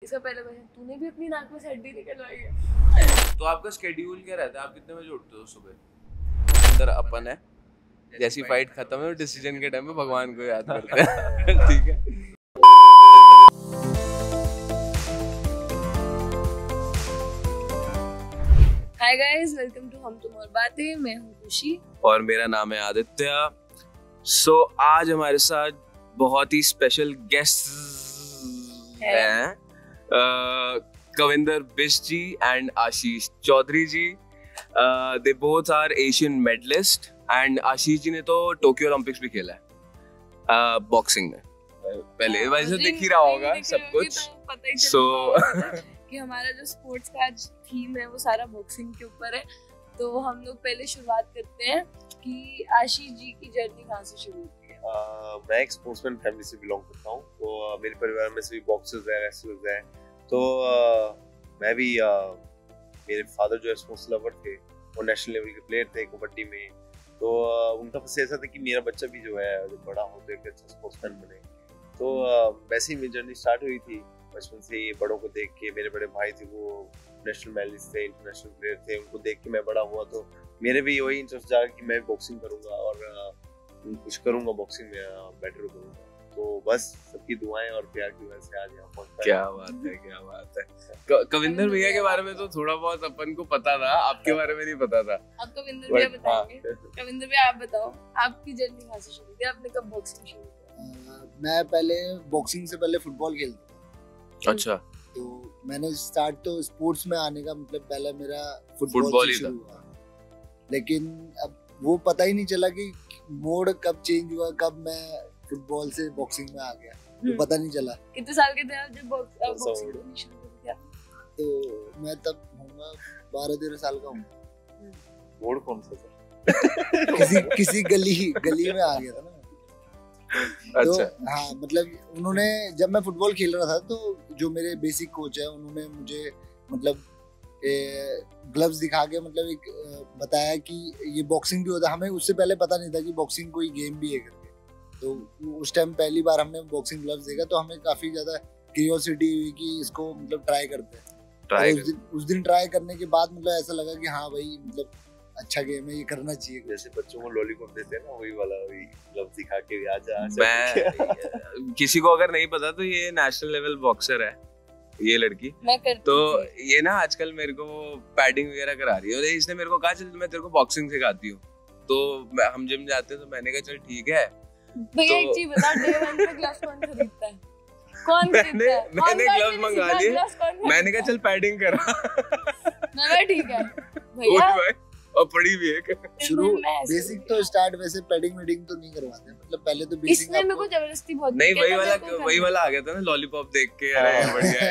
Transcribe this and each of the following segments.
इसका पहला क्वेश्चन, तूने भी अपनी नाक में से हड्डी निकलवाई है? तो आपका स्केड्यूल क्या रहता है? आप कितने बजे उठते हो सुबह? अंदर अपन है, जैसी फाइट खत्म है डिसीजन के टाइम में भगवान को याद करते हैं। ठीक है। हाय गाइस, वेलकम टू हम तुम और बातें। मैं हूँ खुशी और मेरा नाम है आदित्य। सो आज हमारे साथ बहुत ही स्पेशल गेस्ट हैं, Kavinder Bisht ji and Ashish Chaudhary ji. They both are Asian medallist and Ashish ji ने तो टोक्यो ओलंपिक्स भी खेला है बॉक्सिंग में। पहले वैसे दिख ही रहा होगा सब कुछ। सो कि हमारा जो स्पोर्ट्स का आज थीम है वो सारा बॉक्सिंग के ऊपर है। तो हम लोग पहले शुरुआत करते हैं कि आशीष जी की जर्नी कहाँ से शुरू होती है? मैं एक स्पोर्ट्समैन फैमिली से बिलोंग करता हूँ, तो मेरे परिवार में सभी बॉक्सर्स हैं, रेसलर्स हैं। तो मैं भी मेरे फादर जो है स्पोर्ट्स लवर थे, वो नेशनल लेवल के प्लेयर थे कबड्डी में। तो उनका बस ऐसा था कि मेरा बच्चा भी जो है जो बड़ा हो तो एक अच्छा स्पोर्ट्समैन बने। तो वैसे ही मेरी जर्नी स्टार्ट हुई थी बचपन से ही। बड़ों को देख के, मेरे बड़े भाई थे वो नेशनल मेडलिस्ट थे, इंटरनेशनल प्लेयर थे, उनको देख के मैं बड़ा हुआ। तो मेरे भी वही इंटरेस्ट जागा कि मैं बॉक्सिंग करूंगा और कुछ करूंगा बॉक्सिंग में, बेटर करूंगा। तो बस सबकी दुआएं और प्यार की वजह से आज यहाँ पहुंचा। क्या बात है, क्या बात है। कविंदर भैया के बारे में तो थोड़ा बहुत अपन को पता था, आपके बारे में नहीं पता था। अब कविंदर भैया बताएंगे। कविंदर भैया आप बताओ, आपकी जर्नी कहाँ से शुरू हुई? आपने कब बॉक्सिंग शुरू किया? मैं पहले बॉक्सिंग से पहले फुटबॉल खेलता था। अच्छा। तो मैंने स्टार्ट तो स्पोर्ट्स में आने का मतलब पहले मेरा फुटबॉल से शुरू हुआ, लेकिन अब वो पता ही नहीं चला कि मोड कब चेंज हुआ, कब मैं फुटबॉल से बॉक्सिंग में आ गया, वो पता नहीं चला। कितने साल के थे आप जब बॉक्सिंग शुरू किया? तो मैं तब होऊंगा 12-13 साल का हूँ। मोड कौन सा था? किसी गली में आ गया था ना। तो अच्छा। हाँ, मतलब उन्होंने जब मैं फुटबॉल खेल रहा था तो जो मेरे बेसिक कोच है उन्होंने मुझे मतलब ग्लव्स दिखा के मतलब एक बताया कि ये बॉक्सिंग भी होता है। हमें उससे पहले पता नहीं था कि बॉक्सिंग कोई गेम भी है करके। तो उस टाइम पहली बार हमने बॉक्सिंग ग्लव्स देखा तो हमें काफी ज्यादा क्यूरियोसिटी हुई कि इसको मतलब ट्राई करते हैं। उस दिन ट्राई करने के बाद मतलब ऐसा लगा कि हाँ भाई मतलब अच्छा गेम है, ये करना चाहिए। जैसे बच्चों को लॉलीपॉप देते हैं ना, वही वाला, वही ग्लव्स दिखा के आजा। मैं किसी को अगर नहीं पता तो ये नेशनल लेवल बॉक्सर है ये लड़की। तो ये ना आजकल मेरे को पैडिंग वगैरह करा रही है और इसने मेरे को कहा चल मैं तेरे को बॉक्सिंग सिखाती हूँ। तो हम जिम जाते हैं तो मैंने कहा चल ठीक है। भैया एक चीज बता, डे 1 पे ग्लव्स कौन खरीदता है? कौन खरीदता है? मैंने ग्लव्स मंगा लिए, मैंने कहा चल पैडिंग करा। मैं ठीक है भैया, और पड़ी भी एक शुरू बेसिक तो स्टार्ट वैसे पैडिंग वेडिंग तो नहीं करवाते, मतलब पहले तो बेसिक। इसने मेरे को जबरदस्ती बहुत नहीं, वही वाला आ गया था ना लॉलीपॉप देख के। अरे बढ़िया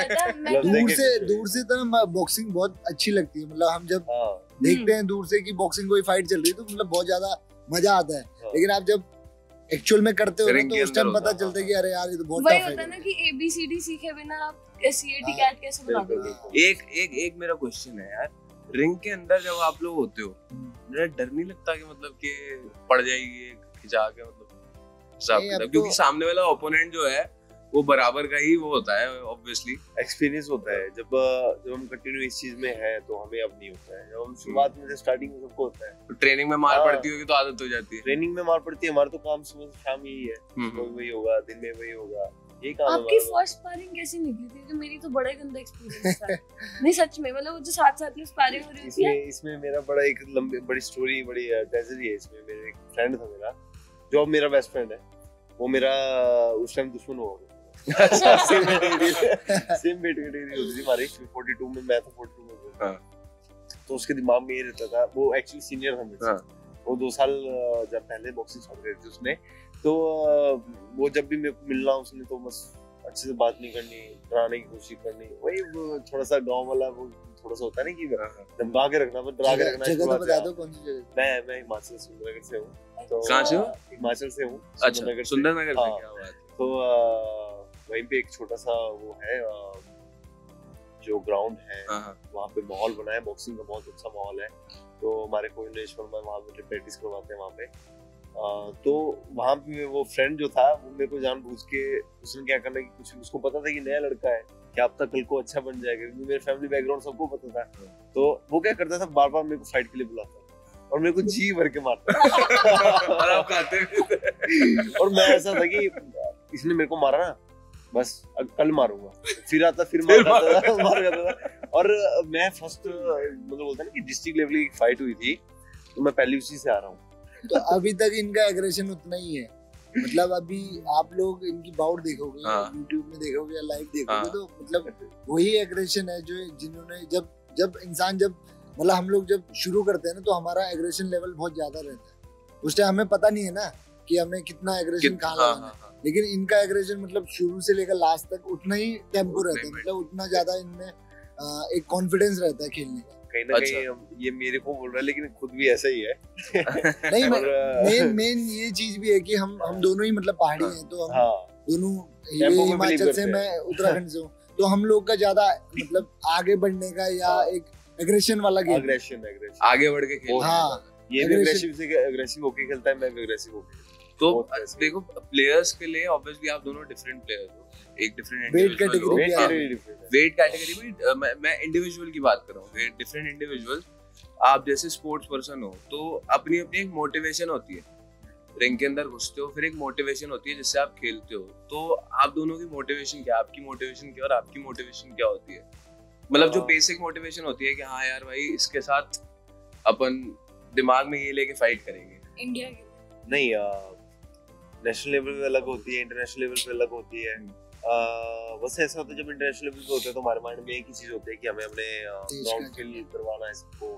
है। दूर से तो बॉक्सिंग बहुत अच्छी लगती है। मतलब हम जब देखते हैं दूर से कि बॉक्सिंग कोई फाइट चल रही है तो मतलब बहुत ज्यादा मजा आता है। लेकिन आप जब एक्चुअल में करते हो तो उस टाइम पता चलता है कि अरे यार ये तो बहुत टफ है। वही होता है ना कि ABCD सीखे बिना आप CAT कैट कैसे बना दोगे? एक मेरा क्वेश्चन है यार, रिंग के अंदर जब आप लोग होते हो डर नहीं लगता कि मतलब कि पड़ जाएगी खिंचा के मतलब क्योंकि सामने वाला ओपोनेंट जो है वो बराबर का ही वो होता है ऑब्वियसली। एक्सपीरियंस होता है जब हम कंटिन्यू इस चीज में है तो हमें अब नहीं होता है। जब हम शुरुआत में स्टार्टिंग में सबको होता है, तो ट्रेनिंग में मार पड़ती होगी तो आदत हो जाती है। ट्रेनिंग में मार पड़ती है, हमारा तो काम सुबह से शाम यही है, सुबह वही होगा, दिन में वही होगा, ये काम। आपकी फर्स्ट स्पारिंग कैसी निकली थी? कि मेरी तो बड़ा गंदा एक्सपीरियंस था। नहीं सच में, मतलब वो जो साथ में स्पारिंग हो रही थी। इसमें मेरा बड़ा एक बड़ी स्टोरी, बड़ी ट्रेजेडी है इसमें। मेरे एक फ्रेंड था मेरा, जो अब मेरा बेस्ट फ्रेंड है, वो मेरा उस टाइम दुश्मन हुआ। सेम कैटेगरी होती थी हमारी 42 में, मैं था 42 में। हाँ। तो उसके दिमाग में ये रहता था, वो एक्चुअली सीनियर था मुझसे। वो 2 साल जब पहले बॉक्सिंग स्टार्ट करी थी उसने, तो वो जब भी मेरे को मिलना उसने तो बस अच्छे से बात नहीं करनी, डराने की कोशिश करनी। वही वो थोड़ा सा गांव वाला वो थोड़ा सा होता है ना कि धमका के रखना, डरा के रखना। जगह तो बता दो कौन सी जगह? मैं हिमाचल सुंदरनगर से हूँ। तो कहाँ से हो? हिमाचल से हूँ। अच्छा, सुंदरनगर से। क्या बात है। तो वहीं पे एक छोटा सा वो है जो ग्राउंड है, वहाँ पे माहौल बना है, बॉक्सिंग का बहुत अच्छा माहौल है। तो हमारे कोई नेशनल में वहाँ पे प्रैक्टिस करवाते हैं वहाँ पे। तो वहाँ पे वो फ्रेंड जो था वो मेरे को जानबूझ के, उसने क्या करना कि कुछ उसको पता था कि नया लड़का है क्या अब तक कल को अच्छा बन जाएगा, क्योंकि मेरे फैमिली बैकग्राउंड सबको पता था। तो वो क्या करता था, बार बार मेरे को फाइट के लिए बुलाता और मेरे को जी भर के मारता और आप खाते भी और मैं ऐसा था कि इसने मेरे को मारा ना, बस कल मारूंगा, फिर आता फिर मार खाता था। और मैं फर्स्ट मतलब बोलता ना कि डिस्ट्रिक्ट लेवल की फाइट हुई थी, तो मैं पहले उसी से आ रहा हूँ। तो अभी तक इनका एग्रेशन उतना ही है, मतलब अभी आप लोग इनकी बाउट देखोगे YouTube में देखोगे या लाइव देखोगे तो मतलब वही एग्रेशन है जो जिन्होंने जब इंसान जब मतलब हम लोग जब शुरू करते हैं ना, तो हमारा एग्रेशन लेवल बहुत ज्यादा रहता है। उस टाइम हमें पता नहीं है ना कि हमें कितना एग्रेशन कहाँ लगाना है, लेकिन इनका एग्रेशन मतलब शुरू से लेकर लास्ट तक उतना ही टेम्पो रहता है, मतलब उतना ज्यादा इनमें एक कॉन्फिडेंस रहता है खेलने का। कहीं ना कहीं ये मेरे को बोल रहा है, लेकिन खुद भी ऐसा ही है। नहीं, मेन ये चीज भी है कि हम दोनों ही मतलब पहाड़ी हैं, तो हम दोनों, ये हिमाचल से, मैं उत्तराखंड से हूँ, तो हम लोग का ज्यादा मतलब आगे बढ़ने का या एक एग्रेशन वाला गेम, एग्रेशन आगे बढ़ के खेलना। हाँ, ये भी एग्रेसिव होके खेलता है, मैं भी एग्रेसिव होके। तो देखो प्लेयर्स के लिए ऑब्वियसली आप दोनों डिफरेंट प्लेयर्स हो, एक डिफरेंट वेट कैटेगरी भी मैं इंडिविजुअल की बात कर रहा हूँ, डिफरेंट इंडिविजुअल। आप जैसे स्पोर्ट्स पर्सन हो तो अपनी अपनी एक मोटिवेशन होती है, रिंग के अंदर घुसते हो, फिर एक मोटिवेशन होती है जिससे आप खेलते हो। तो आप दोनों की मोटिवेशन क्या, आपकी मोटिवेशन क्या और आपकी मोटिवेशन क्या होती है? मतलब जो बेसिक मोटिवेशन होती है कि हाँ यार भाई इसके साथ अपन दिमाग में ये लेके फाइट करेंगे। इंडिया के नहीं, नेशनल लेवल पे अलग होती है, इंटरनेशनल लेवल पे अलग होती है। बस ऐसा होता है जब इंटरनेशनल लेवल पे होते हैं तो हमारे माइंड में एक ही चीज होती है कि हमें अपने ग्राउंड फील करवाना है सबको,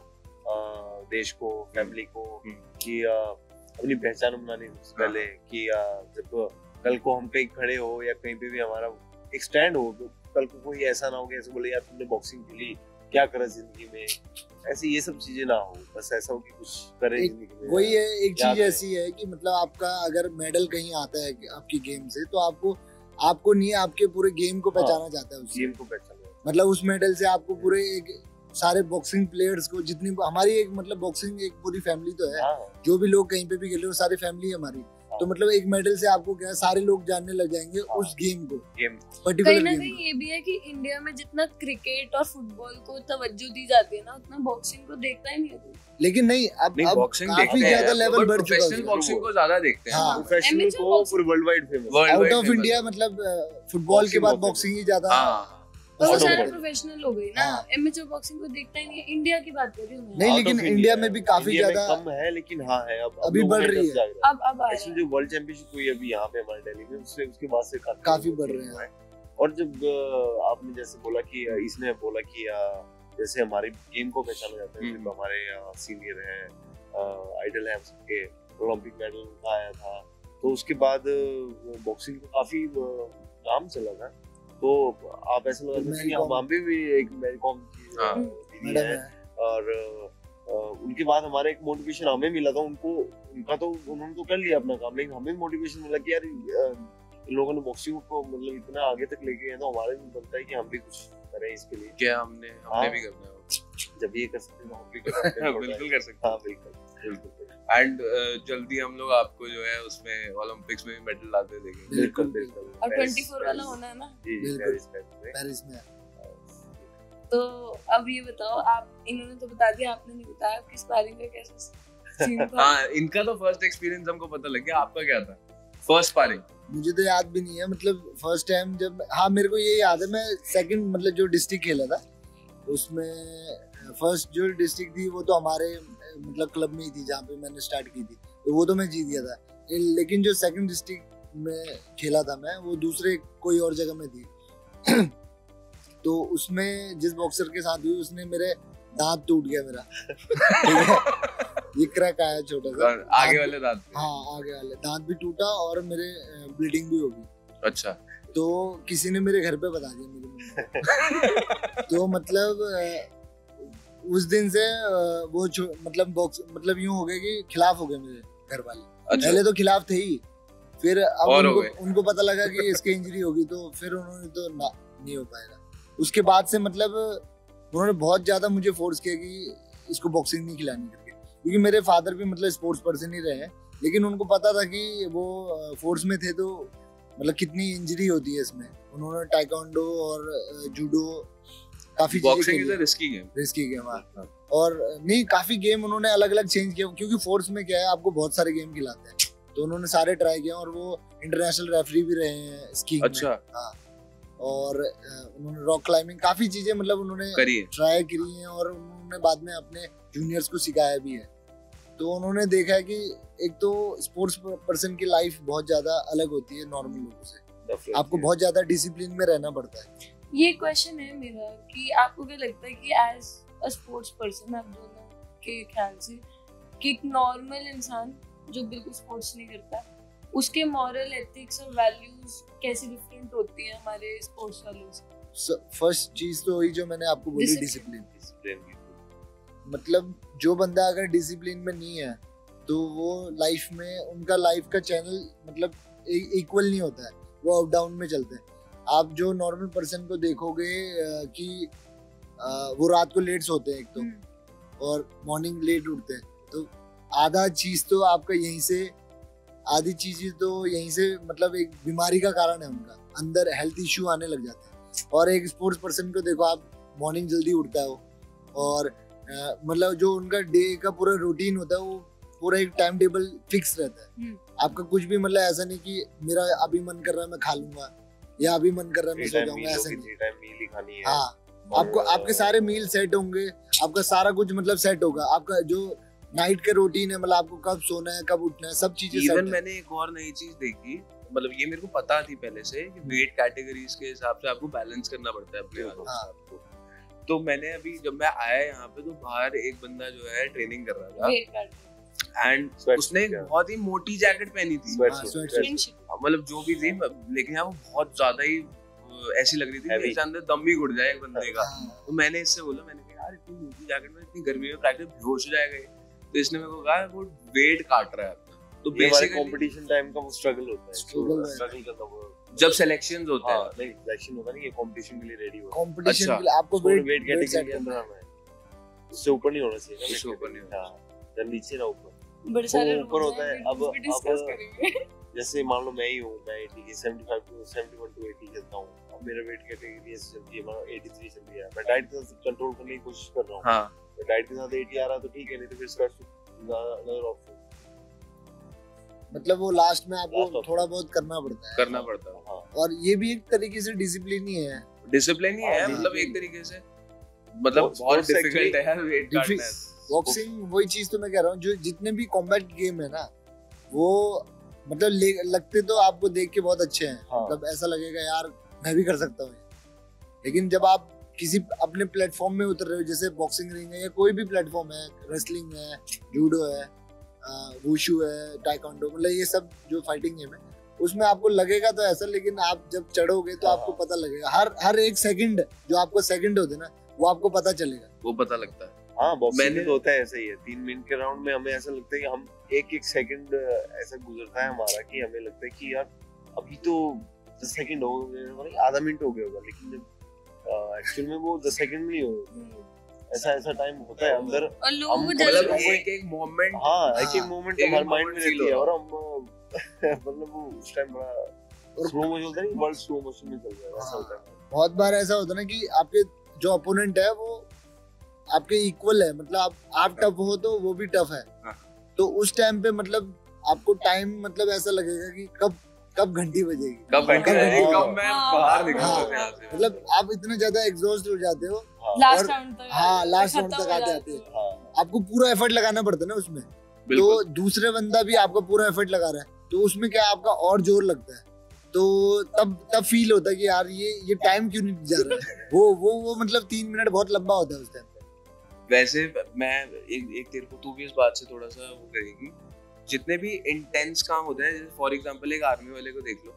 देश को, फैमिली को, कि अपनी पहचान बनानी सबसे पहले, कि जब कल को हम कहीं खड़े हो या कहीं पे भी हमारा एक स्टैंड हो, तो कल को कोई ऐसा ना हो कि ऐसे बोले यार तुमने बॉक्सिंग खेली, क्या करा जिंदगी में, ऐसे ये सब चीजें ना हो। बस ऐसा हो कि कुछ करे जिंदगी में। वही है, एक चीज ऐसी है कि मतलब आपका अगर मेडल कहीं आता है आपकी गेम से, तो आपको नहीं, आपके पूरे गेम को पहचाना जाता है, उस गेम को पहचाना, मतलब उस मेडल से आपको पूरे एक सारे बॉक्सिंग प्लेयर्स को, जितनी हमारी एक मतलब बॉक्सिंग एक पूरी फैमिली तो है, जो भी लोग कहीं पे भी खेले वो सारी फैमिली है हमारी। तो मतलब एक मेडल से आपको क्या सारे लोग जानने लग जाएंगे उस गेम को, पर्टिकुलर कहीं ना कहीं ये भी है कि इंडिया में जितना क्रिकेट और फुटबॉल को तवज्जो दी जाती है ना, उतना बॉक्सिंग को देखता ही नहीं है। लेकिन नहीं, अब काफी ज्यादा लेवल बढ़ चुका है, प्रोफेशनल बॉक्सिंग को ज्यादा देखते हैं, प्रोफेशनल को पूरे world wide famous, out of India, मतलब फुटबॉल के बाद बॉक्सिंग ही ज्यादा वो सारे प्रोफेशनल हो गई ना, एमेच्योर बॉक्सिंग को देखता ही नहीं है। इंडिया की बात कर रही हूं मैं। नहीं, लेकिन इंडिया में भी काफी ज्यादा कम है, लेकिन हाँ है, अब अभी बढ़ रही है। अब आ रहा है, जो वर्ल्ड चैंपियनशिप हुई अभी यहाँ पे हमारे दिल्ली में, उसके बाद से काफी बढ़ रहे हैं। और जब आपने जैसे बोला कि इसने बोला कि जैसे हमारी गेम को पहचाना जाता है, जब हमारे सीनियर हैं, आइडल हैं सबके, ओलंपिक मेडल आया था, तो उसके बाद बॉक्सिंग को काफी नाम चला था। तो आप ऐसा लगा था कि हम भी एक मैरी कॉम की दीदी है, और उनके बाद हमारा एक मोटिवेशन हमें मिला था, उनका तो उन्होंने तो कर लिया अपना काम, लेकिन हमें मोटिवेशन मिला कि यार इन लोगों ने बॉक्सिंग को मतलब इतना आगे तक लेके गए, तो हमारा भी बनता है कि हम भी कुछ करें इसके लिए। क्या हमने भी करना है, जब ये कर सकते हैं तो हम भी कर सकते हैं। बिल्कुल कर सकते हैं, बिल्कुल। एंड जल्दी हम लोग आपको जो है उसमें ओलंपिक्स में भी मेडल लाते देखेंगे। बिल्कुल। और 24 वाला होना है ना, जी, पेरिस में। तो अब ये बताओ, आप, इन्होंने तो बता दिया, आपने नहीं बताया आपकी स्पारिंग का कैसा सीन था? हाँ, इनका तो फर्स्ट एक्सपीरियंस हमको पता लग गया, आपका क्या था फर्स्ट स्पारिंग? मुझे तो याद भी नहीं है, मतलब फर्स्ट टाइम जब, हाँ मेरे को ये याद है, मैं सेकंड मतलब जो डिस्ट्रिक्ट खेला था उसमें, फर्स्ट जो डिस्ट्रिक्ट थी वो तो हमारे मतलब क्लब में ही थी जहाँ पे मैंने स्टार्ट की थी, तो वो तो मैं जीत गया था। लेकिन जो सेकंड डिस्ट्रिक्ट में खेला था मैं, वो दूसरे कोई और जगह में थी। तो उसमें जिस बॉक्सर के साथ हुई, उसने मेरे दांत टूट गया मेरा। ठीक है, ये क्रैक आया छोटा सा आगे वाले दांत। हाँ, आगे वाले दांत भी टूटा और मेरे ब्लीडिंग भी हो गई। अच्छा। तो किसी ने मेरे घर पे बता दिया मेरे मम्मी। तो मतलब उस दिन से वो मतलब बॉक्स मतलब यूं हो गया कि खिलाफ हो गए मेरे घर वाले। अच्छा। पहले तो खिलाफ थे ही, फिर अब उनको पता लगा कि इसकी इंजरी होगी, तो फिर उन्होंने तो नहीं हो पाएगा। उसके बाद से मतलब उन्होंने बहुत ज्यादा मुझे फोर्स किया कि इसको बॉक्सिंग नहीं खिलानी करके, क्योंकि मेरे फादर भी मतलब स्पोर्ट्स पर्सन ही रहे, लेकिन उनको पता था कि वो फोर्स में थे, तो मतलब कितनी इंजरी होती है इसमें। उन्होंने टाइकोंडो और जूडो काफी boxing is a risky game हाँ। और नहीं काफी गेम उन्होंने अलग अलग चेंज किया, क्योंकि फोर्स में क्या है आपको बहुत सारे गेम खिलाते हैं, तो उन्होंने सारे ट्राई किए और वो इंटरनेशनल रेफरी भी रहे हैं स्कीइंग अच्छा में। हाँ और उन्होंने रॉक क्लाइंबिंग काफी चीजें मतलब उन्होंने ट्राई करी हैं और उन्होंने बाद में अपने जूनियर्स को सिखाया भी है। तो उन्होंने देखा है कि एक तो स्पोर्ट्स पर्सन की लाइफ बहुत ज्यादा अलग होती है नॉर्मल लोगों से, आपको बहुत ज्यादा डिसिप्लिन में रहना पड़ता है। ये क्वेश्चन है मेरा कि आपको क्या लगता है कि एज अ स्पोर्ट्स पर्सन आप दोनों के ख्याल से कि एक नॉर्मल इंसान जो बिल्कुल स्पोर्ट्स नहीं करता उसके मॉरल एथिक्स और वैल्यूज कैसे डिफरेंट होती हैं हमारे स्पोर्ट्स वालों से? फर्स्ट चीज तो वही जो मैंने आपको बोली, डिसिप्लिन। मतलब जो बंदा अगर डिसिप्लिन में नहीं है तो वो लाइफ में उनका लाइफ का चैनल मतलब इक्वल नहीं होता है, वो अप डाउन में चलते हैं। आप जो नॉर्मल पर्सन को देखोगे कि वो रात को लेट सोते हैं एक तो और मॉर्निंग लेट उठते हैं, तो आधा चीज तो आपका यहीं से, आधी चीजें तो यहीं से मतलब एक बीमारी का कारण है, उनका अंदर हेल्थ इश्यू आने लग जाते हैं। और एक स्पोर्ट्स पर्सन को देखो आप मॉर्निंग जल्दी उठता है वो, और मतलब जो उनका डे का पूरा रूटीन होता है वो पूरा एक टाइम टेबल फिक्स रहता है। आपका कुछ भी मतलब ऐसा नहीं कि मेरा अभी मन कर रहा है मैं खा लूंगा या अभी मन कर रहा है मैं सो जाऊंगा, ऐसा नहीं। हाँ आपको आपके सारे मील सेट होंगे, आपका सारा कुछ मतलब सेट होगा, आपका जो नाइट का रूटीन है मतलब आपको कब सोना है कब उठना है सब चीजें सेट है। मैंने एक और नई चीज देखी, मतलब ये मेरे को पता थी पहले से कि वेट कैटेगरीज के हिसाब से आपको बैलेंस करना पड़ता है अपने आप। तो मैंने अभी जब मैं आया यहाँ पे तो बाहर एक बंदा जो है ट्रेनिंग कर रहा था एंड उसने बहुत ही मोटी जैकेट पहनी थी, मतलब जो भी थी, लेकिन यहाँ वो बहुत ज्यादा ही ऐसी लग रही थी कि अंदर दम भी घुट जाए एक बंदे का। तो मैंने इससे बोला, मैंने कहा यार इतनी मोटी जैकेट में इतनी गर्मी में प्रैक्टिस बेहोश हो जाएगा। तो इसने मेरे को कहा वो वेट काट रहा है। तो बेसिकली कंपटीशन टाइम का वो स्ट्रगल होता है, स्ट्रगल करना वो जब सिलेक्शंस होते हैं। नहीं सिलेक्शन होता नहीं, ये कंपटीशन के लिए रेडी हो, कंपटीशन के लिए आपको वेट कैटेगरी के अंदर आना है, उससे ऊपर नहीं होना चाहिए ना, उससे ऊपर नहीं होना, जब नीचे ना ऊपर बड़े सारे ऊपर होता है। अब जैसे मान लो मैं ही हूँ, मैं 80 75 टू 71 टू 80 चलता हूँ, अब मेरा वेट कैटेगरी ऐसे चलती है, मतलब 83 चल रही है, मैं डाइट के साथ कंट्रोल करने की कोशिश कर रहा हूँ। हाँ डाइट के साथ 80 आ रहा तो ठीक है, नहीं तो फिर स्क्वाट अनदर ऑप्शन, मतलब वो लास्ट में आपको थोड़ा बहुत करना पड़ता है। हाँ। और ये भी एक तरीके से डिसिप्लिन ही है, मतलब एक तरीके से मतलब बहुत डिफिकल्ट है यार वेट काटना। बॉक्सिंग वही चीज तो मैं कह रहा हूँ, जो जितने भी कॉम्बैट गेम है ना वो मतलब लगते तो आपको देख के बहुत अच्छे हैं। हाँ। मतलब ऐसा लगेगा यार मैं भी कर सकता हूँ, लेकिन जब आप किसी अपने प्लेटफॉर्म में उतर रहे हो, जैसे बॉक्सिंग रिंग है या कोई भी प्लेटफॉर्म है, रेसलिंग है, जूडो है, वुशु है, टाइकोंडो, मतलब ये सब जो फाइटिंग गेम है उसमें आपको लगेगा तो ऐसा, लेकिन आप जब चढ़ोगे तो आपको पता लगेगा। हर एक सेकंड जो आपको सेकंड होते ना वो आपको पता चलेगा, वो पता लगता है। हाँ बॉक्सिंग में तो होता है ऐसा ही है, 3 मिनट के राउंड में हमें ऐसा लगता है कि हम एक सेकंड ऐसा गुजरता है हमारा कि हमें लगता है कि यार अभी तो 10 सेकंड हो गए, आधा मिनट हो गया होगा, लेकिन एक्चुअल में वो 10 सेकंड में नहीं हो, ऐसा टाइम होता है अंदर। मतलब एक मोमेंट, हाँ एक मोमेंट हमारे माइंड में रहती है, और हम मतलब वो उस टाइम बड़ा स्लो मोशन होता है, वर्ल्ड स्लो मोशन में चल रहा है, ऐसा होता है। बहुत बार ऐसा होता है ना कि आपके जो अपोनेंट है वो आपके इक्वल है, मतलब आप टफ हो तो वो भी टफ है। तो उस टाइम पे मतलब आपको टाइम मतलब ऐसा लगेगा कि कब घंटी बजेगी, कब मैं बाहर निकलूंगा यहाँ से। मतलब आप इतना ज्यादा एग्जॉस्ट हो जाते हो, लास्ट राउंड तक आ जाते हो, आपको पूरा एफर्ट लगाना पड़ता है ना उसमें। तो दूसरे बंदा भी आपका पूरा एफर्ट लगा रहा है, तो उसमें क्या आपका और जोर लगता है, तो तब फील होता है कि यार ये टाइम क्यों नहीं जा रहा है। वो मतलब 3 मिनट बहुत लंबा होता है उस टाइम पे। वैसे मैं एक तेरे को तू भी इस बात से थोड़ा सा वो करेगी, जितने भी इंटेंस काम होते हैं, जैसे फॉर एग्जांपल एक आर्मी वाले को देख लो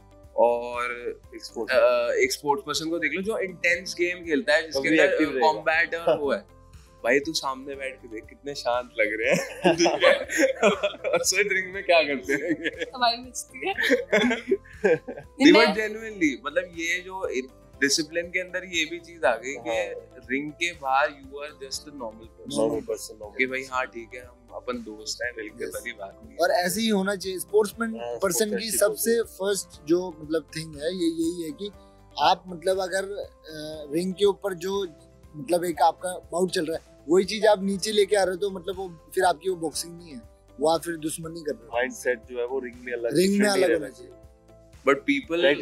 और एक स्पोर्ट्स पर्सन को देख लो जो इंटेंस गेम खेलता है, जिसके अंदर कॉम्बैट और वो है, भाई तू सामने बैठ के देख कितने शांत लग रहे हैं और स्वेट रिंग में क्या करते हैं, हवाई मचती है। बट जेन्युइनली मतलब ये जो डिसिप्लिन के अंदर ये भी चीज आ गई कि रिंग के बाहर you are just a normal person कि भाई हाँ ठीक है हम अपन दोस्त हैं मिलकर तभी बात हुई। और ऐसे ही होना चाहिए। स्पोर्ट्समैन पर्सन की सबसे फर्स्ट जो मतलब थिंग है ये यही है कि आप मतलब अगर रिंग के ऊपर जो मतलब एक आपका बाउट चल रहा है वही चीज आप नीचे लेके आ रहे हो तो मतलब वो फिर आपकी वो बॉक्सिंग नहीं है, वो आप फिर दुश्मनी कर रहे हो। माइंडसेट जो है वो रिंग में अलग होना चाहिए। But people get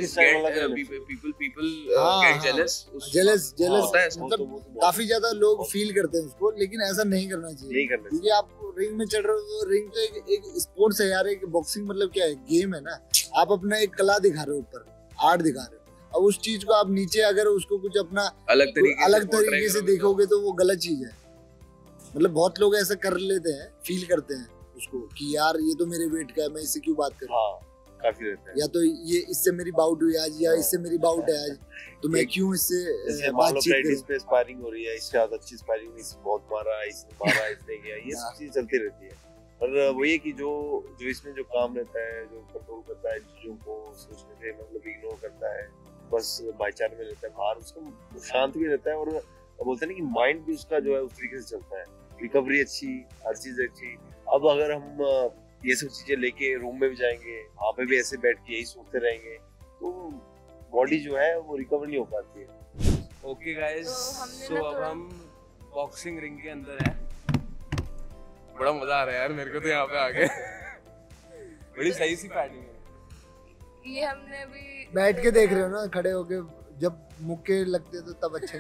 jealous मतलब काफी ज्यादा लोग फील करते हैं उसको, लेकिन ऐसा नहीं करना चाहिए क्योंकि आप रिंग में चढ़ रहे हो तो रिंग तो एक स्पोर्ट्स है यार। एक बॉक्सिंग मतलब क्या है, गेम है ना। आप अपना एक कला दिखा रहे हो, ऊपर आर्ट दिखा रहे हो। अब उस चीज को आप नीचे अगर उसको कुछ अपना अलग तरीके से देखोगे तो वो गलत चीज है। मतलब बहुत लोग ऐसा कर लेते हैं, फील करते हैं उसको कि यार ये तो मेरे वेट का है, मैं इससे क्यों बात करूं। काफी रहता है। या तो ये इससे मेरी बाउट हुई आज या इससे मेरी बाउट है आज तो मैं क्यों इससे बातचीत करूं। पे स्पारिंग हो रही है, इससे ज्यादा अच्छी स्पारिंग इसने बहुत मारा, इसने मारा, इसने किया, ये सब चीज चलती रहती है। और वो ये कि जो इसमें जो काम रहता है, जो कंट्रोल करता है चीजों को, सोचने से मतलब इग्नोर करता है, बस भाईचारे में रहता है, बाहर उसका शांत भी रहता है और बोलते हैं ना कि माइंड भी उसका जो है उस तरीके से चलता है। रिकवरी अच्छी, हर चीज अच्छी। अब अगर हम ये सब चीजें लेके रूम में भी जाएंगे, वहाँ पे भी ऐसे बैठ के यही सोचते रहेंगे तो बॉडी जो है वो रिकवर नहीं हो पाती है। ओके गाइस, सो अब हम बॉक्सिंग रिंग के अंदर है। बड़ा मजा आ रहा है यार मेरे को तो यहाँ पे आके। बड़ी सही सी पैडिंग है। ये हमने भी बैठ के देख रहे हो ना, खड़े होके जब मुक्के लगते तो तब अच्छे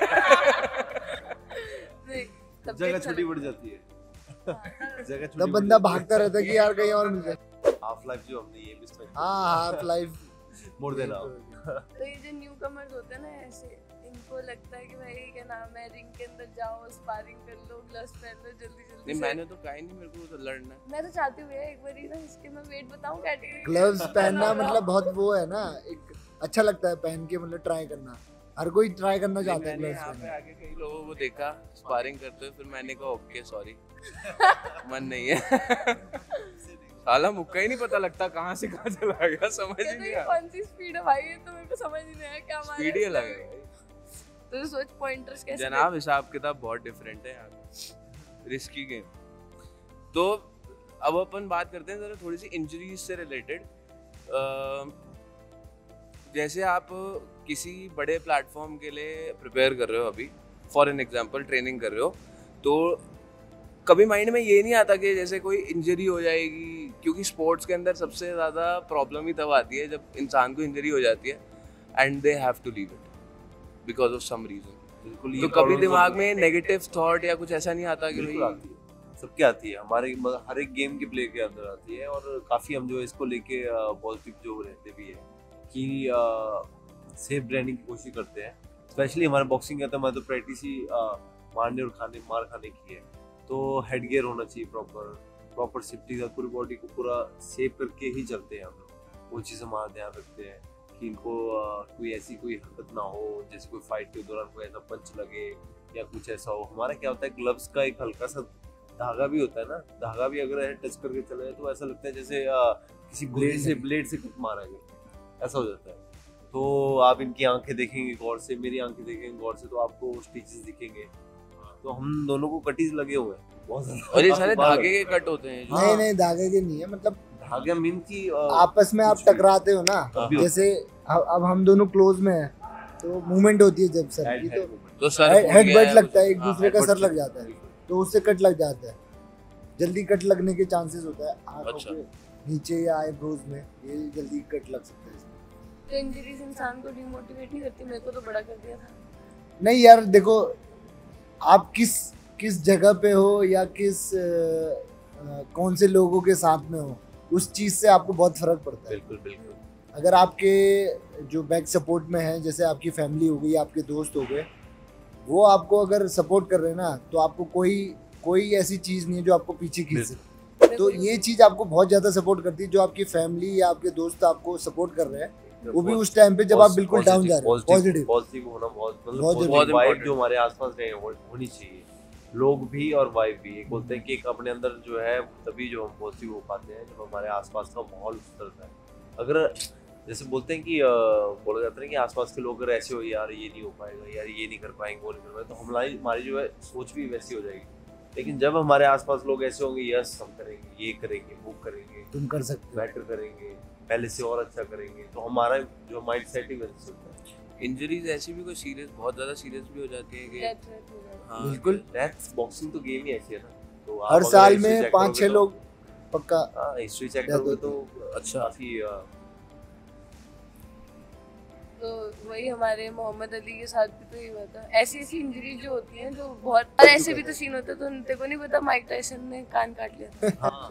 नहीं। जगह छोटी बढ़ जाती है। तब बंदा भागता रहता है कि यार कहीं और मिल जाए। हाफ लाइफ जो हमने ये मिस किया। हाँ, half life more than now. तो ये जो न्यू कमर्स होते हैं ना, ऐसे इनको लगता है कि भाई क्या नाम है, रिंग के अंदर जाओ, स्पारिंग कर लो, ग्लव्स पहन लो जल्दी। नहीं मैंने तो कहा ही नहीं, मेरे को तो लड़ना है। मैं तो चाहती हूँ एक बार ना इसके मैं वेट बताऊं कैटेगरी। ग्लव्स पहनना मतलब बहुत वो है ना, एक अच्छा लगता है पहन के, मतलब ट्राई करना। हर कोई ट्राई करना चाहता है। यहाँ पे आगे कई लोगों को देखा स्पारिंग करते हुए, फिर मैंने कहा ओके सॉरी मन नहीं है। साला मुक्का ही नहीं पता लगता कहाँ से कहाँ चला गया, समझ ही नहीं आया। कौन सी स्पीड है भाई, ये तो मेरे को समझ ही नहीं आया क्या मारा। स्पीड ही अलग है। तो सोच पॉइंटर्स कैसे जनाब, हिसाब किताब बहुत डिफरेंट है यार, रिस्की गेम। तो अब अपन बात करते हैं जरा थोड़ी सी इंजरीज से रिलेटेड। जैसे आप किसी बड़े प्लेटफॉर्म के लिए प्रिपेयर कर रहे हो, अभी फॉर एन एग्जांपल ट्रेनिंग कर रहे हो, तो कभी माइंड में ये नहीं आता कि जैसे कोई इंजरी हो जाएगी, क्योंकि स्पोर्ट्स के अंदर सबसे ज़्यादा प्रॉब्लम ही तब आती है जब इंसान को इंजरी हो जाती है and they have to leave it because of some reason. तो कभी दिमाग में नेगेटिव थॉट या कुछ ऐसा नहीं आता कि भाई? सबके आती है, हमारे हर एक गेम के प्ले के अंदर आती है और काफ़ी हम जो इसको लेके पॉजिटिव जो रहते भी है कि सेफ रहने की कोशिश करते हैं। स्पेशली हमारे बॉक्सिंग का तो मैं तो प्रैक्टिस ही मारने और मार खाने की है। तो हेड गियर होना चाहिए प्रॉपर सेफ्टी का, पूरी बॉडी को पूरा सेव करके ही चलते हैं हम लोग। वो चीज़ हमारा ध्यान रखते हैं कि इनको कोई ऐसी कोई हरकत ना हो, जैसे कोई फाइट के दौरान कोई ऐसा पंच लगे या कुछ ऐसा हो। हमारा क्या होता है, ग्लव्स का एक हल्का सा धागा भी होता है ना, धागा भी अगर टच करके चला जाए तो ऐसा लगता है जैसे किसी ब्लेड से कट मारा गया, ऐसा हो जाता है। तो आप इनकी आंखें देखेंगे गौर से, मेरी आंखें देखेंगे गौर से, तो आपको स्टिचेस दिखेंगे। तो हम दोनों को कटीज लगे हुए हैं बहुत ज़्यादा। और ये सारे धागे के कट होते हैं? नहीं धागे के नहीं है, मतलब धागे मीन की आपस में आप टकराते हो ना, जैसे अब हम दोनों क्लोज में हैं तो मूवमेंट होती है जब सर की, तो सर हेडबट लगता है, एक दूसरे का सर लग जाता है तो उससे कट लग जाता है। जल्दी कट लगने के चांसेस होता है आंखों के नीचे या आईब्रोज में, ये जल्दी कट लग सकता है। तो इंजरीज इंसान को डिमोटिवेट नहीं करती? मेरे को तो बड़ा कर दिया था। नहीं यार देखो, आप किस जगह पे हो या कौन से लोगों के साथ में हो, उस चीज से आपको बहुत फर्क पड़ता है। बिल्कुल। अगर आपके जो बैक सपोर्ट में है, जैसे आपकी फैमिली हो गई, आपके दोस्त हो गए, वो आपको अगर सपोर्ट कर रहे हैं ना, तो आपको कोई ऐसी चीज नहीं है जो आपको पीछे खींच सके। तो ये चीज आपको बहुत ज्यादा सपोर्ट करती है, जो आपकी फैमिली या आपके दोस्त आपको सपोर्ट कर रहे हैं, वो भी उस टाइम पे जब आप बिल्कुल डाउन जा रहे हो। पॉजिटिव होना बहुत वाइब जो हमारे आसपास रहे होनी चाहिए, लोग भी और वाइब भी। एक बोलते हैं कि एक अपने अंदर जो है तभी जो हम पॉजिटिव हो पाते हैं जब हमारे आसपास का माहौल सुधरता है। अगर जैसे बोलते हैं कि बोला जाता है कि आसपास के लोग अगर ऐसे हो यार ये नहीं हो पाएगा, यार ये नहीं कर पाएंगे, वो नहीं कर पाएंगे, तो हमारी जो है सोच भी वैसी हो जाएगी। लेकिन जब हमारे आसपास लोग ऐसे होंगे, यस हम करेंगे, ये करेंगे, वो करेंगे, तुम कर सकते हो, बेटर करेंगे, पहले से और अच्छा करेंगे, तो हमारा जो माइंड सेट ही वैसे होता है। इंजरीज ऐसी भी कोई सीरियस, बहुत ज्यादा सीरियस भी हो जाती है कि हाँ, बिल्कुल डेथ, बॉक्सिंग तो गेम ही ऐसी है ना, तो हर साल में 5-6 लोग पक्का हिस्ट्री चेक करोगे तो अच्छा काफी तो वही हमारे मोहम्मद अली के साथ भी तो ये हुआ था। ऐसी ऐसी इंजरी जो होती हैं जो बहुत, और ऐसे भी तो सीन होता है, तो तेरे को नहीं पता माइक टायसन ने कान काट लिया। हाँ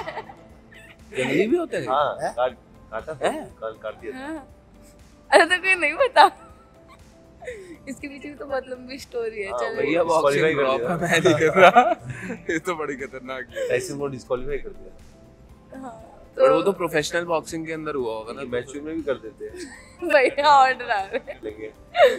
जंगली भी होता है। हाँ काटा था, कान काट दिया। हाँ। अरे तो कोई नहीं पता, इसके पीछे भी तो बहुत लंबी स्टोरी है। चलो भैया बॉक्सिंग मैं नहीं कर रहा, ये तो बड़ी खतरनाक है। टाइसन को डिस्क्वालीफाई कर दिया। हाँ, पर वो तो प्रोफेशनल बॉक्सिंग के अंदर हुआ होगा ना, मैच में भी कर देते हैं भैया ऑर्डर आ रहे हैं, लेकिन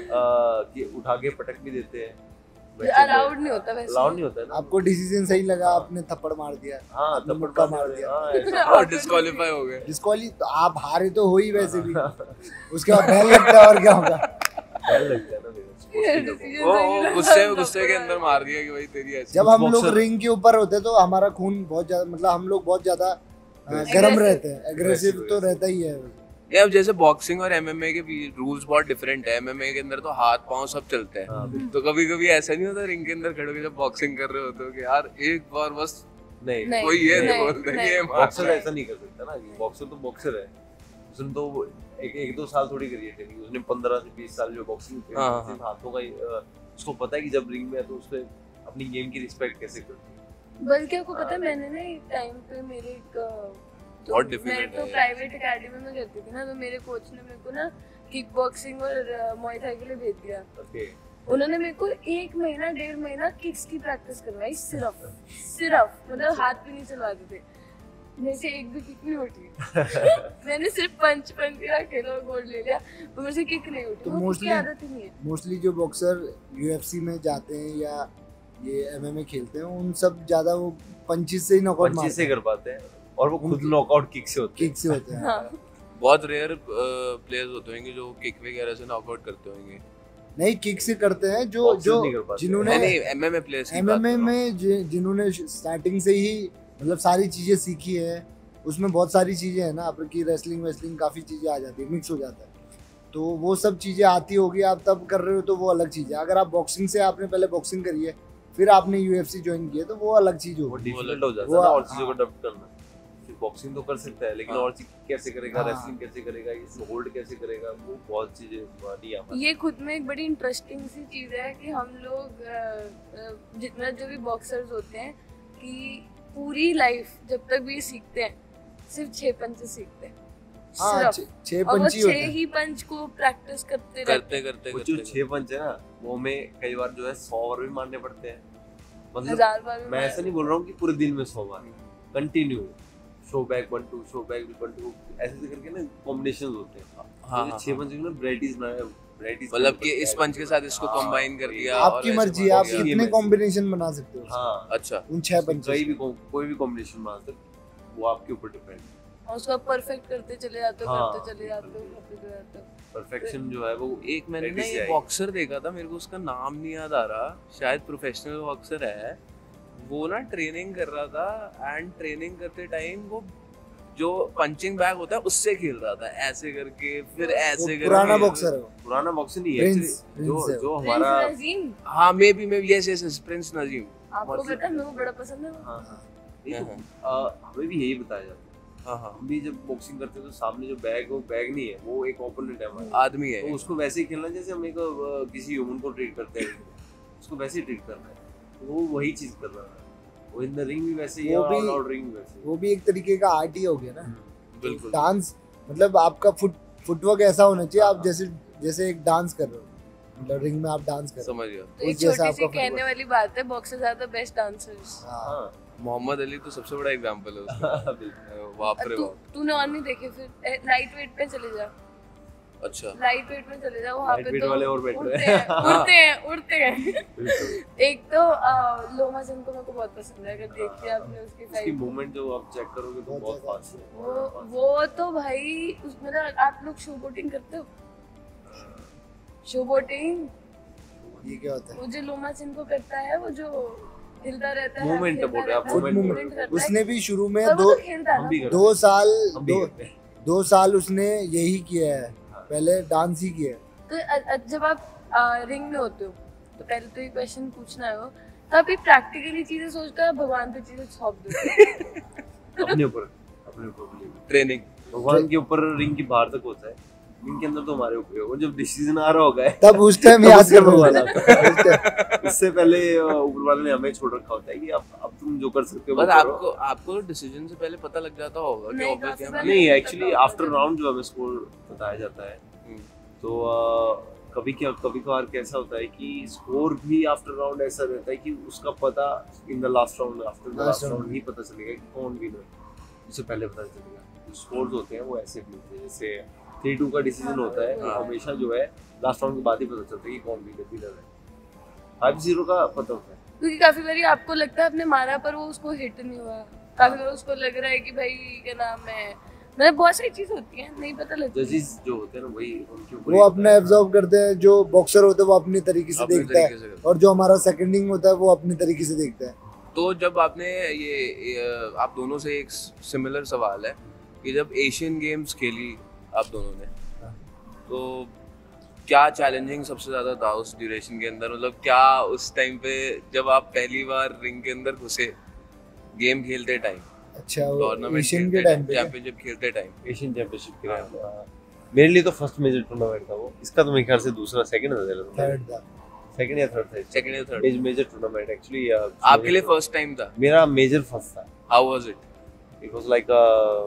कि उठा के पटक भी देते हैं। अलाउड नहीं होता वैसे, अलाउड नहीं होता है ना। आपको डिसीजन सही लगा, आपने थप्पड़ मार दिया, हाँ मुक्का थप्पड़ मार दिया, और डिस्क्वालीफाई हो गए। डिस्क्वाली तो आप हारे तो हो ही वैसे भी, उसके बाद बैन लगता है और क्या होगा। डर लगता है ना मेरा। वो गुस्से के अंदर मार दिया कि भाई तेरी ऐसी। जब हम लोग रिंग के ऊपर होते तो हमारा खून बहुत ज्यादा, मतलब हम लोग बहुत ज्यादा गर्म रहते हैं, एग्रेसिव तो रहता ही है। ये अब जैसे बॉक्सिंग और एमएमए के रूल्स बहुत डिफरेंट है। एमएमए के अंदर तो हाथ पांव सब चलते हैं, तो कभी कभी ऐसा नहीं होता रिंग के अंदर खड़े होकर जब बॉक्सिंग कर रहे होते हो कि यार एक बार बस नहीं कोई ये बोल दे कि ये बॉक्सर ऐसा नहीं कर सकता ना। बॉक्सर तो बॉक्सर है, उसने तो एक दो साल थोड़ी करी है ट्रेनिंग, उसने 15 से 20 साल जो बॉक्सिंग की है, हाथों का उसको पता है कि जब रिंग में है तो उसने अपनी गेम की रिस्पेक्ट कैसे करनी है। बल्कि आपको पता है मैंने ना एक टाइम पे मेरे एक बहुत डिफिकल्ट मैं तो प्राइवेट एकेडमी में करती थी ना, तो मेरे कोच ने मेरे को ना किक बॉक्सिंग और मुay थाई के लिए भेज दिया। उन्होंने मेरे को 1 महीना 1.5 महीना किक्स की प्रैक्टिस करवाई, सिर्फ मतलब हाथ भी नहीं चलाते थे, मेरे से एक भी किक नहीं उठी। मैंने सिर्फ पंच किया, खेला और गोल्ड ले लिया, तो मेरे से किक नहीं उठी। तो मोस्टली आदत ही नहीं है। मोस्टली जो बॉक्सर यूएफसी में जाते हैं या ये एमएमए खेलते हैं, उन सब ज्यादा वो पंचिस से ही नॉकआउट मारते हैं, पंचिस से कर पाते हैं, और वो खुद नॉकआउट किक से होते हैं। किक से होते हैं। हाँ। बहुत रेयर प्लेयर्स होते होंगे जो किक वगैरह से नॉकआउट करते होंगे। नहीं, किक से करते हैं जो जिन्होंने एमएमए प्लेयर्स एमएमए में जिन्होंने स्टार्टिंग से ही मतलब सारी चीजें सीखी है, उसमें बहुत सारी चीजें हैं ना आपकी, रेसलिंग काफी चीजें आ जाती है, मिक्स हो जाता है, तो वो सब चीजें आती होगी, आप तब कर रहे हो तो वो अलग चीज है। अगर आप बॉक्सिंग से आपने पहले बॉक्सिंग करी है फिर आपने यूएफसी ज्वाइन किया तो वो अलग चीज होगी, वो डिफिकल्ट हो जाता है ना और चीजों को अडॉप्ट करना। बॉक्सिंग तो कर सकता है लेकिन और चीज कैसे करेगा, रेसलिंग कैसे करेगा, इसको होल्ड कैसे करेगा, वो बहुत चीजें नहीं आ पाती। ये खुद में एक बड़ी इंटरेस्टिंग सी चीज है कि हम लोग जितना जो भी बॉक्सर्स होते हैं कि पूरी लाइफ जब तक भी सीखते हैं सिर्फ 6 पंच सीखते हैं। हाँ, 6 पंच ही होते हैं। 6 ही पंच को प्रैक्टिस करते वो जो 6 पंच है ना, वो में कई बार जो है 100 बार भी मारने पड़ते हैं। मतलब 1000 बार भी मैं ऐसा नहीं बोल रहा हूँ कि पूरे दिन में 100 बार continue show back 1 2 show back 1 2 ऐसे करके ना कॉम्बिनेशंस होते हैं। हाँ, तो 6 पंच में वैराइटीज मतलब कि इस पंच के साथ इसको कंबाइन कर दिया। आपकी मर्जी, आप कितने कॉम्बिनेशन बना सकते हो। हाँ अच्छा, उन 6 पंच कोई भी कॉम्बिनेशन बना सकते, वो आपके ऊपर डिपेंड है। और उसको परफेक्ट करते चले जाते हो, करते चले जाते हो। परफेक्शन जो है वो एक मैंने ना एक बॉक्सर देखा था, मेरे को उसका नाम नहीं याद आ रहा, शायद प्रोफेशनल बॉक्सर है वो ना, ट्रेनिंग कर रहा था एंड ट्रेनिंग करते टाइम वो जो पंचिंग बैग होता है उससे खेल रहा था, ऐसे करके फिर ऐसे करके। पुराना बॉक्सर है, पुराना बॉक्सर नहीं है जो हमारा, हाँ maybe yes prince Naseem. आपको पता है मेरे को बड़ा पसंद है। हमें भी यही बताया जाता है। हम भी जब बॉक्सिंग करते हैं तो सामने जो बैग वो बैग नहीं है, वो एक ओपोनेंट है हमारा, आदमी है, तो उसको वैसे ही खेलना जैसे हम एक किसी ह्यूमन को ट्रीट करते हैं, उसको वैसे ही ट्रीट करना है। तो वो वही चीज कर रहा है, वो इन द रिंग भी वैसे ही और आउट रिंग भी वैसे। वो भी एक तरीके का आर्ट ही हो गया ना। बिल्कुल, डांस मतलब आपका फुटवर्क ऐसा होना चाहिए, आप जैसे एक डांस कर रहे हो, मतलब रिंग में आप डांस कर रहे हो, समझ गया। एक छोटी सी कहने वाली बात है, boxers are the best dancers. हां, मोहम्मद अली तो सबसे बड़ा एग्जांपल है उसका। बाप रे बाप। तूने और नहीं देखे, फिर लाइट वेट पे चले जा। अच्छा लाइट वेट में चले जाओ, वहाँ पे Lightweight तो वाले और बैठ उड़ते रहे हैं उड़ते हैं बिल्कुल। एक तो लोमा सिंह को मेरे को बहुत पसंद है, अगर देखिए आपने उसकी उसकी फाइट, मूवमेंट जो आप चेक करोगे तो बहुत फास्ट है। वो तो भाई उसमें ना, आप लोग शो बोटिंग करते हो? शो बोटिंग ये क्या होता है? वो जो लोमा सिंह को करता है, वो जो हिलता रहता है, Movement खेलता बोट है, रहता है, movement movement करता है। उसने भी शुरू में और वो तो खेलता है हम ना। भी करते 2 साल हम भी करते हैं। 2 साल उसने यही किया है, पहले डांस ही किया है। तो जब आप रिंग में होते हो तो पहले तो ये क्वेश्चन पूछना है, तो आप ये प्रैक्टिकली चीजें सोचते हो, भगवान पे चीजें सौंप दो? अपने ऊपर believe है। ट्रेनिंग भगवान के ऊपर रिंग की बाहर तक होता है, रिंग के अंदर तो हमारे ऊपर है। वो जब डिसीजन आ रहा होगा तब उस टाइम याद कर भगवान भगवान इससे पहले ऊपर वाले ने हमें छोड़ रखा होता है कि अब तुम जो कर सकते हो वो बस करो। आपको डिसीजन से पहले पता लग जाता होगा कि नहीं, ऑब्वियस काफी क्या बार नहीं, पता एक्चुअली होगा आफ्टर जब- राउंड जो हमें स्कोर बताया जाता है, तो कभी कभार कैसा होता है कि स्कोर भी आफ्टर राउंड ऐसा रहता है कि उसका पता in the last round, after the last round ही पता चलेगा कि कौन विनर है, उससे पहले पता चलेगा। जो स्कोर्स होते हैं वो ऐसे भी होते हैं, जैसे 3-2 का डिसीजन होता है, हाँ। हमेशा जो है लास्ट राउंड के बाद ही पता चलता है कि कौन विनर है। 5-0 का पता होता है। क्योंकि काफी बारी आपको लगता है आपने मारा पर वो उसको हिट नहीं हुआ, काफी बार उसको लग रहा है कि भाई क्या नाम है, मतलब बहुत सारी चीज होती है, नहीं पता लगती। जजेस जो होते हैं ना, वही उनके ऊपर वो अपना एब्जॉर्ब करते हैं, जो बॉक्सर होता है वो अपनी तरीके से अपने देखता है, तरीके से करता और जो हमारा सेकंडिंग होता है वो अपनी तरीके से देखता है। तो जब आपने ये आप दोनों से एक सिमिलर सवाल है कि जब एशियन गेम्स खेली आप दोनों ने, तो क्या चैलेंजिंग सबसे ज्यादा था उस ड्यूरेशन के अंदर? मतलब क्या उस टाइम पे जब आप पहली बार रिंग के अंदर घुसे गेम खेलते टाइम, अच्छा, वो टूर्नामेंट एशियन के टाइम पे चैंपियनशिप खेलते टाइम? एशियन चैंपियनशिप के लिए मेरे लिए तो फर्स्ट मेजर टूर्नामेंट था वो। इसका तो मेरे ख्याल से दूसरा सेकंड था, थर्ड था। सेकंड या थर्ड था। सेकंड या थर्ड? मेजर टूर्नामेंट एक्चुअली आपके लिए फर्स्ट टाइम था? मेरा मेजर फर्स्ट था। How was it? It was like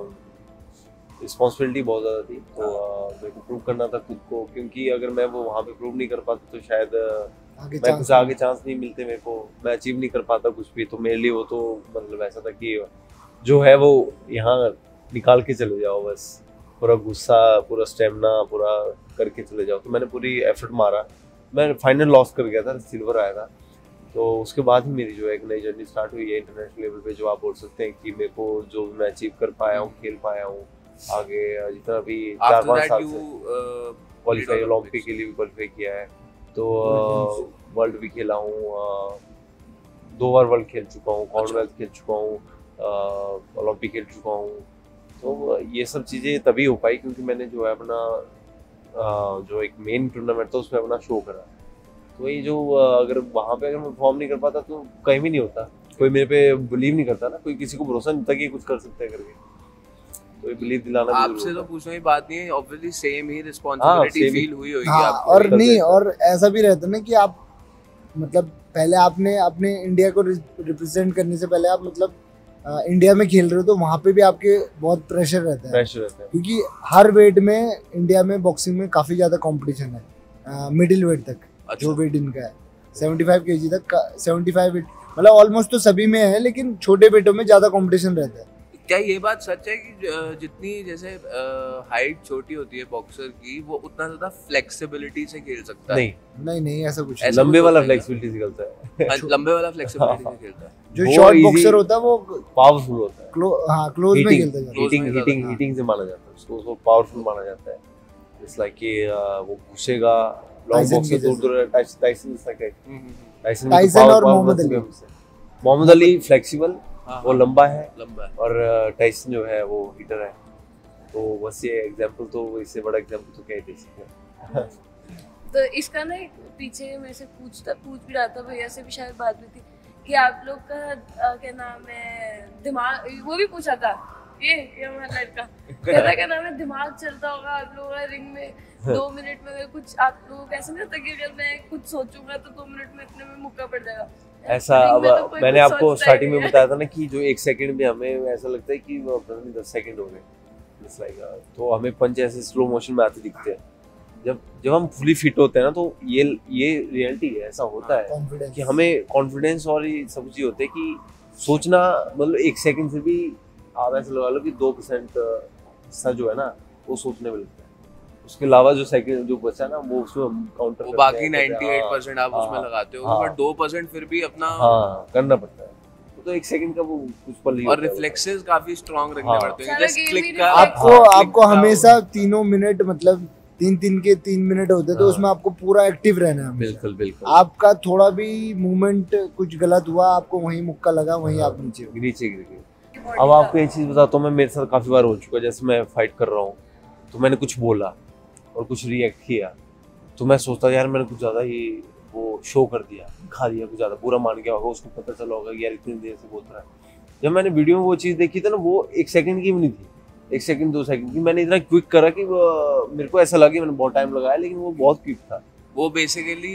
responsibility बहुत ज़्यादा थी, तो मेरे को प्रूव करना था खुद को, क्योंकि अगर मैं वो वहाँ पे प्रूव नहीं कर पाता तो शायद आगे मैं कुछ आगे चांस नहीं मिलते मेरे को, मैं अचीव नहीं कर पाता कुछ भी। तो मेरे लिए वो तो मतलब ऐसा था कि जो है वो यहाँ निकाल के चले जाओ, बस पूरा गुस्सा, पूरा स्टेमिना पूरा करके चले जाओ। तो मैंने पूरी एफर्ट मारा, मैं फाइनल लॉस कर गया था, सिल्वर आया था। तो उसके बाद ही मेरी जो है एक नई जर्नी स्टार्ट हुई है इंटरनेशनल लेवल पे, जो आप बोल सकते हैं कि मेरे को जो मैं अचीव कर पाया हूँ, खेल पाया हूँ आगे, जितना भी 4-5 साल से क्वालिफाई, ओलंपिक के लिए भी क्वालिफाई किया है, तो वर्ल्ड भी खेला हूँ, 2 बार वर्ल्ड खेल चुका हूँ, कॉमनवेल्थ खेल चुका हूँ, ओलंपिक खेल चुका हूँ। तो ये सब चीज़ें तभी हो पाई क्योंकि मैंने जो है अपना जो एक मेन टूर्नामेंट था उसमें अपना शो करा। तो ये जो अगर वहाँ पे अगर मैं परफॉर्म नहीं कर पाता तो कहीं भी नहीं होता, कोई मेरे पे बिलीव नहीं करता ना, कोई किसी को भरोसा नहीं था कि कुछ कर सकता है करके, तो ये बिलीव दिलाना भी आपसे जरूरी तो होता पूछने की बात नहीं है, ऑब्वियसली सेम ही रिस्पांसिबिलिटी same ही। फील हुई होगी हाँ, आपको। और नहीं, और ऐसा भी रहता है ना कि आप मतलब पहले आपने अपने इंडिया को रिप्रेजेंट करने से पहले आप मतलब इंडिया में खेल रहे हो, तो वहाँ पे भी आपके बहुत प्रेशर रहता है, प्रेशर रहता है। क्योंकि हर वेट में इंडिया में बॉक्सिंग में काफ़ी ज़्यादा कंपटीशन है, मिडिल वेट तक जो वेट इनका है 75 kg तक का, 75 वेट मतलब ऑलमोस्ट तो सभी में है, लेकिन छोटे वेटों में ज़्यादा कंपटीशन रहता है। क्या ये बात सच है कि जितनी जैसे हाइट छोटी होती है बॉक्सर की, वो उतना ज्यादा फ्लेक्सिबिलिटी से खेल सकता है? नहीं, ऐसा कुछ ऐसा लंबे कुछ वाला होता है? फ्लेक्सिबिलिटी से निकलता है। हाँ, लंबे वाला फ्लेक्सिबिलिटी से खेलता है। जो वो शॉर्ट easy- बॉक्सर होता है वो पावरफुल होता है, क्लोज में खेलता है। Close में ज्यादा, हाँ। हीटिंग से माना जाता है उसको पावरफुल माना जाता है। इट्स लाइक कि वो घुसेगा लॉन्ग Tyson बॉक्स से के दूर टाइसन Tyson Tyson और Muhammad Ali. Muhammad Ali flexible, हाँ, वो हाँ, लंबा है, लंबा है। और टाइसन जो है वो हीटर है। तो बस ये एग्जांपल, तो इससे बड़ा एग्जांपल तो क्या ही दे सकते हैं। तो इसका ना एक पीछे मेरे से पूछ भी रहा था, भैया से भी शायद बात हुई थी कि आप लोग का क्या नाम है, दिमाग, वो भी पूछा था ये हमारा लड़का कहता क्या नाम है, दिमाग चलता होगा आप लोगों का रिंग में 2 मिनट में, अगर कुछ आप लोगों को ऐसा नहीं होता कि अगर मैं कुछ सोचूंगा तो 2 मिनट में इतने में मुक्का पड़ जाएगा? ऐसा रिंग अब में तो कोई मैंने कुछ आपको सोचता ही स्टार्टिंग में नहीं है। बताया था ना कि जो 1 सेकंड में हमें ऐसा लगता है कि वो 10 सेकंड हो गए, It's like, तो हमें पंच ऐसे स्लो मोशन में आते दिखते हैं। जब हम फुली फिट होते हैं ना, तो ये रियलिटी है, ऐसा होता है कॉन्फिडेंस कि हमें कॉन्फिडेंस और ये सब चीज़ होते है कि सोचना, मतलब 1 सेकंड से भी आप ऐसा लगा लो कि 2% हिस्सा जो है ना वो सोचने में लगता है। उसके अलावा जो सेकंड जो बचा ना वो उसमें काउंटर वो बाकी 98% आप उसमें लगाते हो, बट 2% फिर भी अपना करना पड़ता है। तो 1 सेकंड का वो कुछ पल ही और रिफ्लेक्सेस काफी स्ट्रांग रखने पड़ते हैं। सारा जस्ट game क्लिक ही का आपको हमेशा 3 मिनट मतलब 3 मिनट होते तो उसमें आपको पूरा एक्टिव रहना है। बिल्कुल बिल्कुल। आपका थोड़ा भी मूवमेंट कुछ गलत हुआ, आपको वहीं मुक्का लगा, वहीं आप नीचे गिर गए। अब आपको एक चीज बताता हूँ, मैं मेरे साथ काफी बार हो चुका है। जैसे मैं फाइट कर रहा हूँ तो मैंने कुछ बोला और कुछ रिएक्ट किया, तो मैं सोचता यार मैंने कुछ ज्यादा ही वो शो कर दिया, दिखा दिया, कुछ ज्यादा बुरा मान गया होगा, उसको पता चला होगा कि यार इतनी देर से बोल रहा है। जब मैंने वीडियो में वो चीज़ देखी थी ना, वो 1 सेकंड की भी नहीं थी, 1 सेकंड 2 सेकंड की। मैंने इतना क्विक करा कि मेरे को ऐसा लगा कि मैंने बहुत टाइम लगाया, लेकिन वो बहुत क्विक था। वो बेसिकली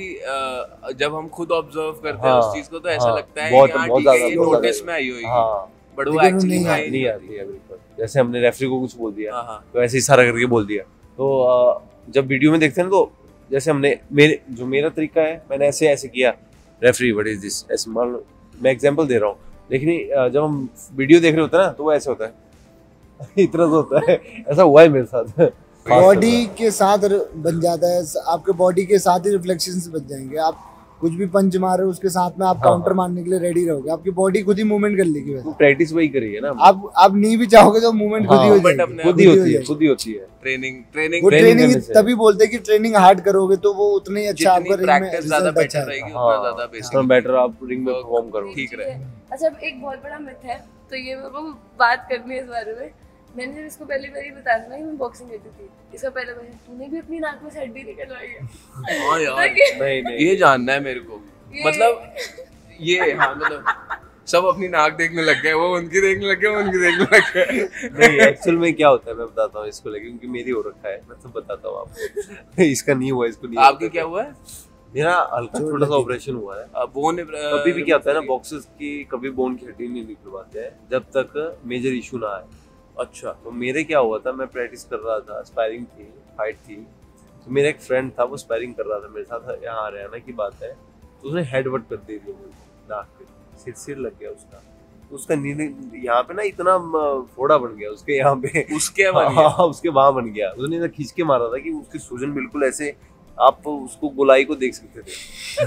जब हम खुद ऑब्जर्व करते हैं उस चीज को तो ऐसा लगता है बहुत ज्यादा नोटिस में आई होगी, बट वो एक्चुअली नहीं आती है। बिल्कुल जैसे हमने रेफरी को कुछ बोल दिया तो ऐसे इशारा करके बोल दिया। तो जब वीडियो में देखते हैं तो जैसे हमने मेरा तरीका है, मैंने ऐसे किया, रेफरी व्हाट इज दिस, ऐसे मान लो मैं एग्जांपल दे रहा हूँ, लेकिन जब हम वीडियो देख रहे होते हैं ना तो वो ऐसे होता है इतना तो होता है। ऐसा हुआ है मेरे साथ। बॉडी के साथ बन जाता है, आपके बॉडी के साथ ही रिफ्लेक्शंस बन जाएंगे। आप कुछ भी पंच मार रहे हो उसके साथ में आप काउंटर मारने के लिए रेडी रहोगे, आपकी बॉडी खुद ही मूवमेंट कर लेगी। वैसे प्रैक्टिस वही करी है ना, आप नहीं भी चाहोगे तो मूवमेंट खुद ही हो जाएगी, खुद ही होती है। ट्रेनिंग तभी बोलते हैं कि ट्रेनिंग हार्ड करोगे तो वो उतना ही अच्छा आपका रिंग में रिजल्ट अच्छा रहेगी, उतना ज्यादा बेसिकली बेटर आप रिंग में परफॉर्म करोगे, ठीक रहे। अच्छा, एक बहुत बड़ा मिथ है, तो ये मेरे को बात करनी है इस बारे में। मैंने जब इसको पहली बार बताया था कि मैं बॉक्सिंग करती थी, इसका पहले बार तूने भी अपनी नाक में से हड्डी निकलवाई है। हां यार, नहीं ये जानना है मेरे को, मतलब ये हाँ मतलब सब अपनी नाक देखने लग गए, वो उनकी देखने लग गए, उनकी देखने लग गए। नहीं एक्चुअल में क्या होता है मैं बताता हूँ इसको लेके, क्योंकि मेरी हो रखा है, मैं तो बताता हूँ आपको। इसका नहीं हुआ, इसको नहीं। आपकी क्या हुआ है? मेरा हल्का छोटा सा ऑपरेशन हुआ है। बोन कभी भी क्या होता है ना, बॉक्सर्स की कभी बोन की हड्डी नहीं निकलवाते हैं जब तक मेजर इशू ना आए। अच्छा, तो मेरे क्या हुआ था, मैं प्रैक्टिस कर रहा था, स्पायरिंग थी, फाइट थी, तो मेरा एक फ्रेंड था वो स्पायरिंग कर रहा था मेरे साथ, यहाँ हरियाणा की बात है, तो उसने हेडबट कर दी थी नाक पे, सिर लग गया उसका, तो उसका यहाँ पे ना इतना फोड़ा बन गया उसके यहाँ पे, उसके वहाँ बन गया। उसने खींच के मारा था कि उसकी सूजन बिल्कुल ऐसे आप उसको गोलाई को देख सकते थे।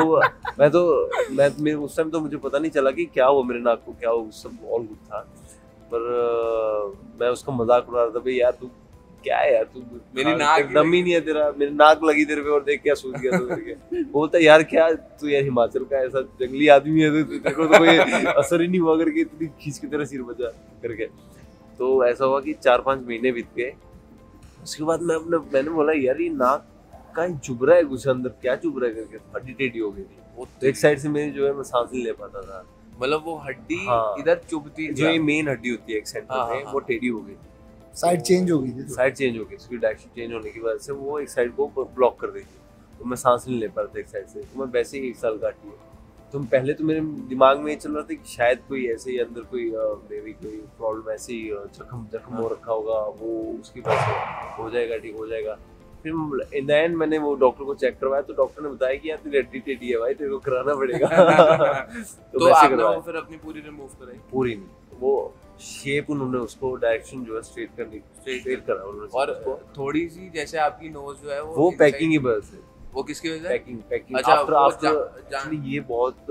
तो मैं उस टाइम तो मुझे पता नहीं चला कि क्या हुआ मेरे नाक को, क्या हुआ, सब ऑल गुड था। पर मैं उसका मजाक उड़ा रहा था, भाई यार तू क्या है यार, तू मेरी नाक दम ही नहीं है तेरा, मेरी नाक लगी तेरे पे और देख क्या सूझ गया तो करके। बोलता यार क्या तू यार हिमाचल का ऐसा जंगली आदमी है, तेरे को तो कोई असर ही नहीं हुआ करके इतनी खींच के तेरा सिर बचा करके। तो ऐसा हुआ कि 4-5 महीने बीत गए। उसके बाद मैंने बोला यार ये नाक का चुभ रहा है कुछ अंदर, क्या चुभ रहा है करके, हड्डी टेढ़ी हो गई थी वो, तो एक साइड से मेरी जो है मैं सांस नहीं ले पाता था, मतलब वो हड्डी इधर चुभती, जो ये मेन हड्डी होती है एक सेंटर में, वो टेढ़ी हो गई, साइड चेंज हो गई थी, उसकी डायरेक्शन चेंज होने की वजह से वो एक साइड को ब्लॉक कर देगी, तो मैं सांस नहीं ले पा रहा था एक साइड से। तो मैं वैसे ही 1 साल काटी है। तो पहले तो मेरे दिमाग में ये चल रहा था कि शायद कोई ऐसे ही अंदर कोई कोई प्रॉब्लम ऐसे ही जख्म हो रखा होगा, वो उसकी वजह से हो जाएगा, ठीक हो जाएगा। फिर इन द एंड मैंने वो डॉक्टर को चेक करवाया, तो डॉक्टर ने बताया कि यार तेरी हड्डी टेढ़ी है भाई, तेरे को कराना पड़ेगा। तो आपने वो फिर अपनी पूरी रिमूव कराई? पूरी नहीं, वो शेप उन्होंने उसको डायरेक्शन जो है स्ट्रेट करा उन्होंने। और थोड़ी सी जैसे आपकी नोज जो है वो पैकिंग की वजह से। वो किसकी वजह से? पैकिंग। अच्छा, आफ्टर ये बहुत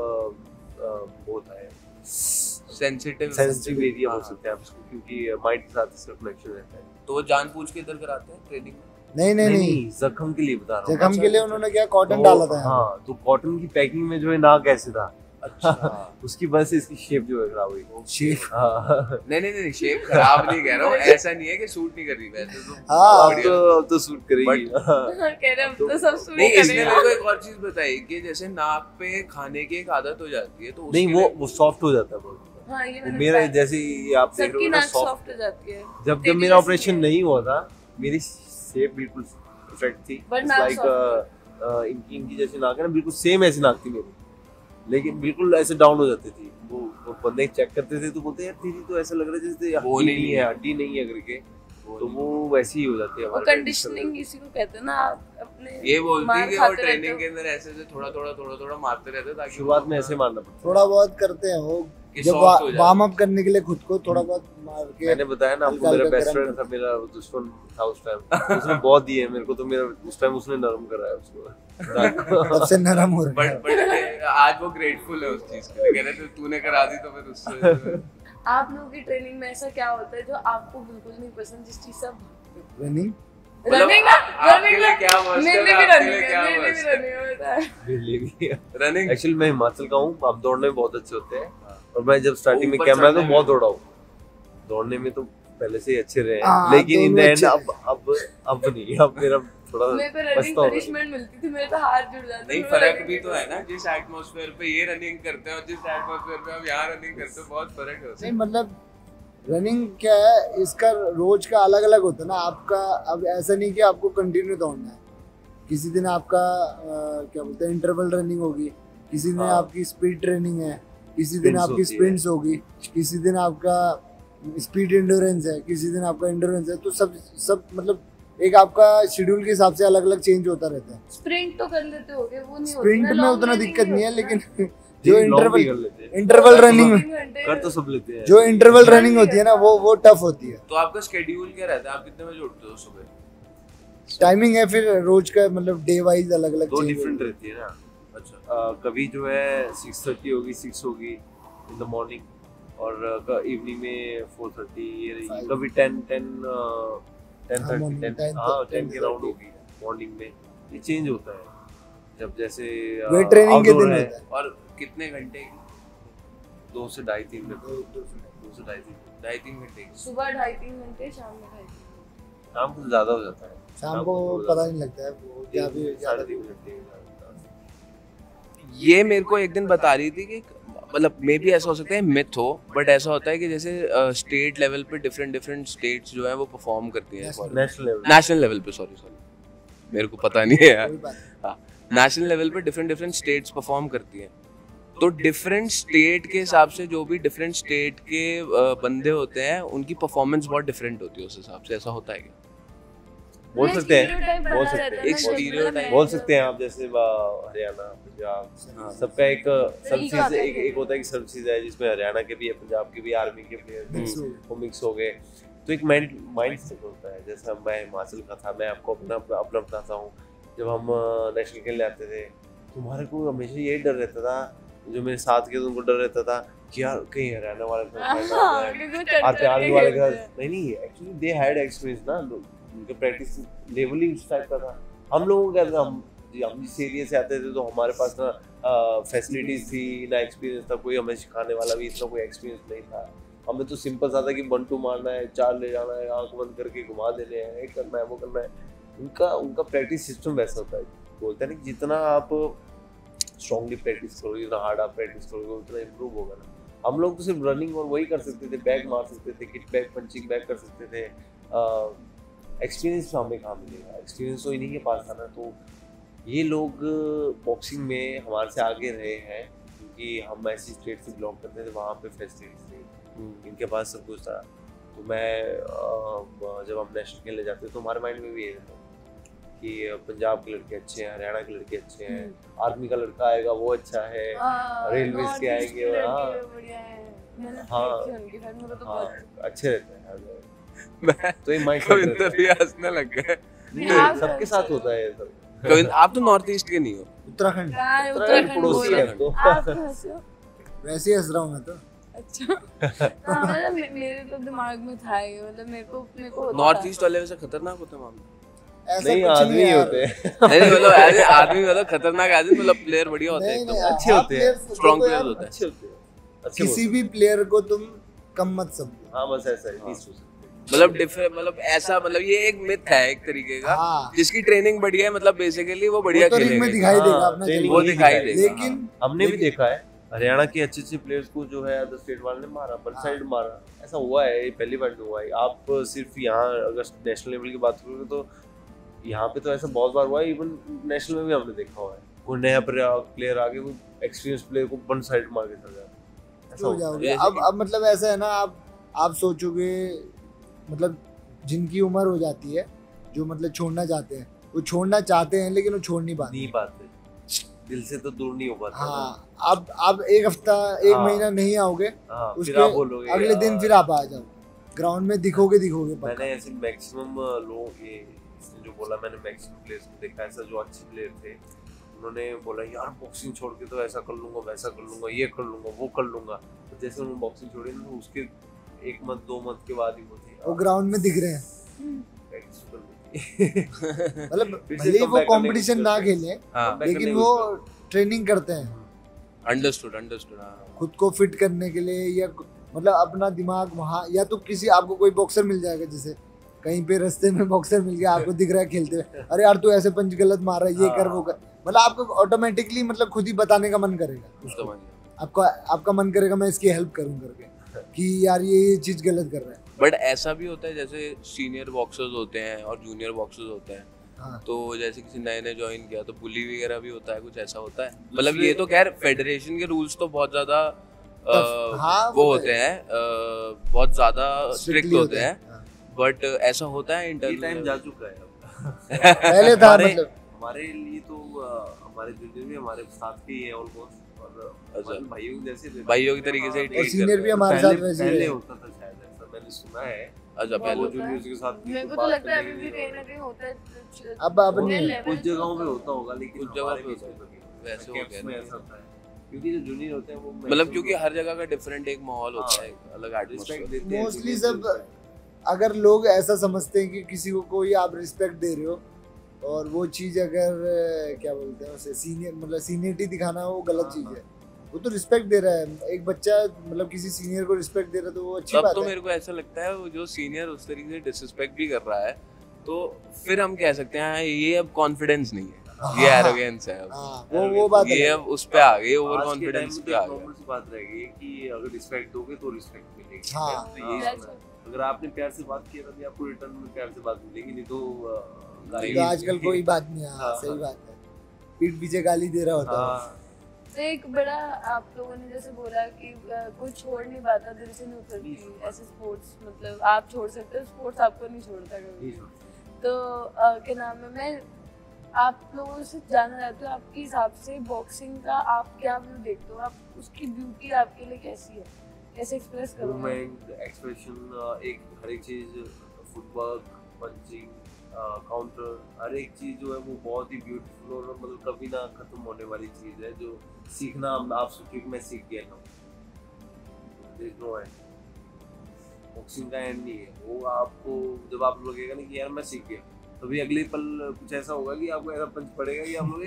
है सेंसिटिव एरिया बोल सकते हैं आप इसको, क्योंकि माइंड के साथ इसका कनेक्शन रहता है। तो वो जानबूझ के इधर कराते हैं ट्रेनिंग? नहीं, जख्म के लिए बता रहा हूँ। जख्म के लिए उन्होंने क्या कॉटन डाला था। हाँ, तो कॉटन की पैकिंग में जो है नाक ऐसे था। अच्छा। उसकी वजह से इसकी शेप जो है खराब हुई। शेप? नहीं शेप खराब नहीं कह रहा हूँ, ऐसा नहीं है कि सूट नहीं कर रही, वैसे तो अब तो सूट करेगी। कह रहे तो सब सूट नहीं, इसने मेरे को एक और चीज बताई कि जैसे नाक पे खाने की एक आदत हो जाती है, तो नहीं वो सॉफ्ट हो जाता है बहुत। हाँ, ये मेरा जैसे आप देख रहे हो ना, सॉफ्ट हो जाती है। जब मेरा ऑपरेशन नहीं हुआ था, मेरी शेप बिल्कुल परफेक्ट थी, लाइक इनकी जैसी नाक है ना, बिल्कुल सेम ऐसी नाक थी मेरी, लेकिन बिल्कुल ऐसे डाउन हो जाती थी। वो बंदे चेक करते थे तो बोलते यार तेरी तो ऐसा लग रहा है जैसे हड्डी नहीं है करके। तो वो वैसी ही हो जाती है वो हमारे कंडीशनिंग इसी को कहते हैं ना। आप अपने ये बोलती है कि वो खाते ट्रेनिंग रहते के अंदर ऐसे से थोड़ा मारते रहते ताकि शुरुआत में ऐसे मारना पड़ता थोड़ा बहुत करते हैं वो, कि जब soft हो जाए। वार्म अप करने के लिए खुद को थोड़ा बहुत मार है। के। मैंने बताया ना आपको, हल्का मेरा हल्का बेस्ट गरम फ्रेंड था, करते मेरा दुश्मन था उस टाइम। उसने बहुत दिए मेरे को, तो मेरा उस टाइम उसने नरम कराया उसको। तब से नरम हो रहा है। बट आज वो ग्रेटफुल है उस चीज के लिए, कह रहे थे तूने करा दी तो फिर उससे आप लोगों की ट्रेनिंग में ऐसा क्या होता है जो आपको बिल्कुल नहीं पसंद, जिस चीज से आप भागते हो? रनिंग रनिंग ना, आपके लिए क्या मस्त है, मेरे लिए भी आपके रनिंग लिए है, क्या मेरे लिए भी मस्त है? रनिंग है, पता है। रनिंग एक्चुअली मैं हिमाचल का हूँ, आप दौड़ने में बहुत अच्छे होते हैं। और मैं जब स्टार्टिंग में ऊपर कैमरा तो चढ़ने बहुत में। दौड़ा हूँ, दौड़ने में तो पहले से ही अच्छे रहे हैं, हाँ, लेकिन इन द दोनों एंड अच्छे अब नहीं, अब मेरा थोड़ा मेरे को रनिंग पछतावा है। पनिशमेंट मिलती थी, मेरे तो हाथ जुड़ जाते नहीं, थे, फर्क मैं भी running तो है ना, जिस एटमॉस्फेयर पे ये रनिंग करते हैं और जिस एटमॉस्फेयर पे आप यहाँ रनिंग करते हो, बहुत फर्क है नहीं उसमें। मतलब रनिंग क्या है, इसका रोज का अलग अलग होता है ना आपका। अब ऐसा नहीं कि आपको कंटिन्यू दौड़ना है, किसी दिन आपका क्या बोलते हैं इंटरवल रनिंग होगी, किसी दिन हाँ। आपकी स्पीड ट्रेनिंग है, किसी दिन Sprints आपकी होती है। स्प्रिंट्स होगी, किसी दिन आपका स्पीड एंड्योरेंस है, किसी दिन आपका एंड्योरेंस है। तो सब मतलब एक आपका शेड्यूल के हिसाब से अलग अलग चेंज होता रहता है। स्प्रिंट तो कर लेते होगे, वो नहीं होती स्प्रिंट ना, में long उतना running दिक्कत नहीं है, होती ना। लेकिन जो जी, long भी इंटरवल कर लेते हैं, इंटरवल रनिंग तीन घंटे कर तो सब लेते हैं। जो इंटरवल रनिंग होती है ना वो टफ होती है। तो आपका शेड्यूल क्या रहता है, आप कितने बजे उठते हो सुबह? टाइमिंग है फिर रोज का, मतलब डे वाइज अलग अलग दो डिफरेंट रहती है ना। अच्छा, कभी जो है 6:30 होगी, 6 होगी इन द मॉर्निंग, और इवनिंग में 4:30 ये रहेगी। 5 कभी 10:30 morning 10 10 हाँ 10 10 के राउंड होगी मॉर्निंग में। ये चेंज होता है जब जैसे वेट ट्रेनिंग के outdoor दिन है। होता है। और कितने घंटे की? 2 से ढाई 3 घंटे, 2 से 2.5-3 घंटे की। सुबह 2.5-3 घंटे, शाम में 2.5-3 शाम को ज्यादा हो जाता है, शाम को पता नहीं लगता है वो क्या भी ज्यादा। 3.5 घंटे। ये मेरे को एक दिन बता रही थी कि मतलब मे भी ऐसा हो सकता है मिथ हो, बट ऐसा होता है कि जैसे स्टेट लेवल पे डिफरेंट स्टेट्स जो है वो परफॉर्म करती हैं, नेशनल लेवल नेशनल लेवल पे, सॉरी मेरे को पता नहीं है यार, कोई बात नहीं। हाँ, नेशनल लेवल पे डिफरेंट स्टेट्स परफॉर्म करती हैं। तो डिफरेंट स्टेट के हिसाब से जो भी डिफरेंट स्टेट के बंदे होते हैं, उनकी परफॉर्मेंस बहुत डिफरेent होती है उस हिसाब से। ऐसा होता है क्या? बोल सकते हैं, stereotype बोल बना सकते रहता हैं, है एक ना, stereotype मतलब बोल सकते हैं आप। जैसे हरियाणा, पंजाब, हाँ। सबका एक सब तरीका चीज है। एक होता है कि सब चीज है, जिसमें हरियाणा के भी है, पंजाब के भी, आर्मी के प्लेयर Mix हो गए। वो मिक्स हो गए। तो एक माइंड सेट होता है। जैसा मैं हिमाचल का था, मैं आपको अपना बताता हूँ। जब हम नेशनल खेलने आते थे, तुम्हारे को हमेशा यही डर रहता था, जो मेरे साथ के उनको डर रहता था कि यार कहीं हरियाणा वाले हाँ, क्योंकि वो चढ़ आते चढ़ आर्मी के वाले के खेलते साथ नहीं एक्चुअली दे हैड एक्सपीरियंस ना, उनका प्रैक्टिस लेवल ही उस टाइप का था। हम लोगों को क्या था, हम जिस एरिया से आते थे तो हमारे पास ना फैसिलिटीज थी ना, एक्सपीरियंस था, कोई हमें सिखाने वाला भी इतना कोई एक्सपीरियंस नहीं था। हमें तो सिंपल सा था कि 1-2 मारना है, 4 ले जाना है, आंख बंद करके घुमा देने हैं, एक करना है, वो करना है। उनका प्रैक्टिस सिस्टम वैसा होता है। बोलते हैं ना, जितना आप स्ट्रांगली प्रैक्टिस करोगे, जितना हार्ड आप प्रैक्टिस करोगे, उतना इम्प्रूव होगा ना। हम लोग तो सिर्फ रनिंग और वही कर सकते थे, बैग मार सकते थे, किक बैग, पंचिंग बैग कर सकते थे। एक्सपीरियंस हमें कहाँ मिलेगा? एक्सपीरियंस तो इन्हीं के पास था ना। तो ये लोग बॉक्सिंग में हमारे से आगे रहे हैं, क्योंकि हम ऐसी स्टेट से बिलोंग करते थे, वहाँ पे फैसिलिटीज थी, इनके पास सब कुछ था। तो मैं जब हम नेशनल खेलने जाते तो हमारे माइंड में भी ये रहता कि पंजाब के लड़के अच्छे हैं, हरियाणा के लड़के अच्छे हैं, आर्मी का लड़का आएगा वो अच्छा है, रेलवेज के आएंगे, हाँ अच्छे रहते हैं। तो ये माइंड कविंदर भी हंसने लग गए। सबके साथ होता है ये सब। कविंदर, आप तो नॉर्थ ईस्ट के नहीं हो। उत्तराखंड उत्तराखंड पड़ोसी बोले। है तो। आप हंसो। वैसे ही हंस रहा हूँ मैं तो। अच्छा हाँ, मतलब मेरे तो दिमाग में था ये, मतलब मेरे को होता नॉर्थ था। ईस्ट वाले वैसे खतरनाक होते हैं मामले? ऐसा नहीं, कुछ आदमी नहीं ही है होते यार। हैं। नहीं मतलब ऐसे आदमी मतलब खतरनाक आदमी, मतलब प्लेयर बढ़िया होते हैं नहीं, एकदम नहीं, अच्छे आप होते हैं, players स्ट्रॉन्ग देखो प्लेयर यार, होते हैं। अच्छे होते हैं, अच्छे किसी होते भी प्लेयर को तुम कम मत समझो। हैं। हाँ बस ऐसा है, नहीं सोच सकते। मतलब डिफरेंट, मतलब ऐसा, मतलब ये एक मिथ है एक तरीके का। हाँ। जिसकी ट्रेनिंग बढ़िया है, मतलब बेसिकली वो बढ़िया वो तो रिंग में खेलेगा। दिखाई देगा हाँ, अपना training चल वो ही दिखाई दिखाई देगा। लेकिन हमने भी लेकिन- देखा है हरियाणा के अच्छे प्लेयर्स को जो है अदर स्टेट वाले ने मारा, वन साइड मारा, ऐसा हुआ है। ये पहली बार नहीं हुआ है। आप सिर्फ यहाँ अगर नेशनल लेवल की बात करोगे तो यहाँ पे तो ऐसा बहुत बार हुआ है, इवन नेशनल में भी हमने देखा हुआ है। कोई नया प्लेयर आगे कोई एक्सपीरियंस प्लेयर को वन साइड मार के चल जाता है, ऐसा हो होता है। जाओगे। अब मतलब ऐसा है ना, आप सोचोगे मतलब जिनकी उम्र हो जाती है, जो मतलब छोड़ना चाहते हैं, वो छोड़ना चाहते हैं लेकिन वो छोड़ नहीं पाते, दिल से तो दूर नहीं हो पाता। हाँ, अब एक हफ्ता एक महीना नहीं आओगे, उसके अगले दिन फिर आप आ जाओ ग्राउंड में, दिखोगे मैंने ऐसे मैक्सिमम लोग, ये इसने जो बोला, मैंने मैक्सिमम प्लेयर्स को देखा ऐसा जो अच्छे प्लेयर थे, उन्होंने बोला यार बॉक्सिंग छोड़ के तो ऐसा कर लूंगा, वैसा कर लूंगा, ये कर लूंगा, वो कर लूंगा। तो जैसे उन्होंने बॉक्सिंग छोड़ी ना, उसके 1 मंथ 2 मंथ के बाद ही वो ग्राउंड में दिख रहे हैं। मतलब भले वो कंपटीशन ना खेले, लेकिन वो ट्रेनिंग करते हैं। अंडरस्टूड। खुद को फिट करने के लिए, या मतलब अपना दिमाग वहाँ, या तो किसी आपको कोई बॉक्सर मिल जाएगा, जैसे कहीं पे रास्ते में बॉक्सर मिल गया, आपको दिख रहा है खेलते हुए, अरे यार तू ऐसे पंच गलत मार रहा है, ये कर वो कर, मतलब आपको ऑटोमेटिकली मतलब खुद ही बताने का मन करेगा, आपका मन करेगा मैं इसकी हेल्प करूँ करके, कि यार ये चीज गलत कर रहा है। बट ऐसा भी होता है जैसे सीनियर बॉक्सर्स होते हैं और जूनियर बॉक्सर्स होते हैं, तो जैसे किसी नए ने ज्वाइन किया तो बुली वगैरह भी होता है, कुछ ऐसा होता है? मतलब ये तो खैर फेडरेशन के रूल्स तो बहुत ज्यादा वो होते हैं, बहुत ज्यादा स्ट्रिक्ट होते हैं, बट ऐसा होता है इंटरव्यू टाइम जा चुका है पहले था, मतलब हमारे लिए तो हमारे जूनियर भी हमारे साथ के ही है ऑलमोस्ट, और भाइयों की तरीके से और सीनियर भी हमारे साथ वैसे पहले होता था शायद, ऐसा मैंने सुना है। अच्छा, पहले जूनियर्स के साथ मेरे को तो लगता है अभी भी कहीं ना कहीं होता है, अब कुछ जगहों पे होता होगा, लेकिन कुछ जगह पे वैसे हो गया ऐसा होता है, क्योंकि जो जूनियर होते हैं वो मतलब क्योंकि हर जगह का डिफरेंट एक माहौल होता है, अलग एटमॉस्फेयर। मोस्टली सब अगर लोग ऐसा समझते हैं कि किसी को कोई आप रिस्पेक्ट दे रहे हो, और वो चीज अगर क्या बोलते हैं उसे सीनियर, मतलब सीनियरिटी दिखाना, वो गलत चीज है। वो तो रिस्पेक्ट दे रहा है, एक बच्चा मतलब किसी सीनियर को रिस्पेक्ट दे रहा है, तो वो अच्छी बात है। तो मेरे को ऐसा लगता है वो जो सीनियर उस तरीके से डिसरिस्पेक्ट भी कर रहा है, तो फिर हम कह सकते हैं ये अब कॉन्फिडेंस नहीं है, ये एरोगेंस है। वो बात ये अब उस पे आ गई, ओवर कॉन्फिडेंस पे आ गई। बात रहेगी कि अगर रिस्पेक्ट दोगे तो रिस्पेक्ट मिलेगी। हाँ, अगर आपने प्यार से बात किया तभी आपको रिटर्न में प्यार से बात मिलेगी, नहीं तो आजकल कोई बात नहीं है। सही बात है, पीठ पीछे गाली दे रहा होता है। तो एक बड़ा आप लोगों ने जैसे बोला कि कोई छोड़ नहीं पाता, दिल से नहीं उतरती ऐसे स्पोर्ट्स, मतलब आप छोड़ सकते हो, स्पोर्ट्स आपको नहीं छोड़ता कभी। तो क्या नाम है, मैं आप लोगों से जानना चाहती हूँ, आपके हिसाब से बॉक्सिंग का आप क्या व्यू देखते हो, आप उसकी ब्यूटी आपके लिए कैसी है, कैसे एक्सप्रेस करोगे? मूवमेंट, एक्सप्रेशन, एक हर एक चीज, फुटवर्क, पंचिंग, काउंटर, हर एक चीज जो है वो बहुत ही ब्यूटीफुल और मतलब कभी ना खत्म होने वाली चीज है, जो सीखना आप सोचिए कि मैं सीख गया हूँ, नो एंड। बॉक्सिंग का एंड नहीं है वो, आपको जब आप लगेगा ना कि यार मैं सीख गया, तभी अगले पल कुछ ऐसा होगा कि आपको ऐसा पंच पड़ेगा कि आप लोग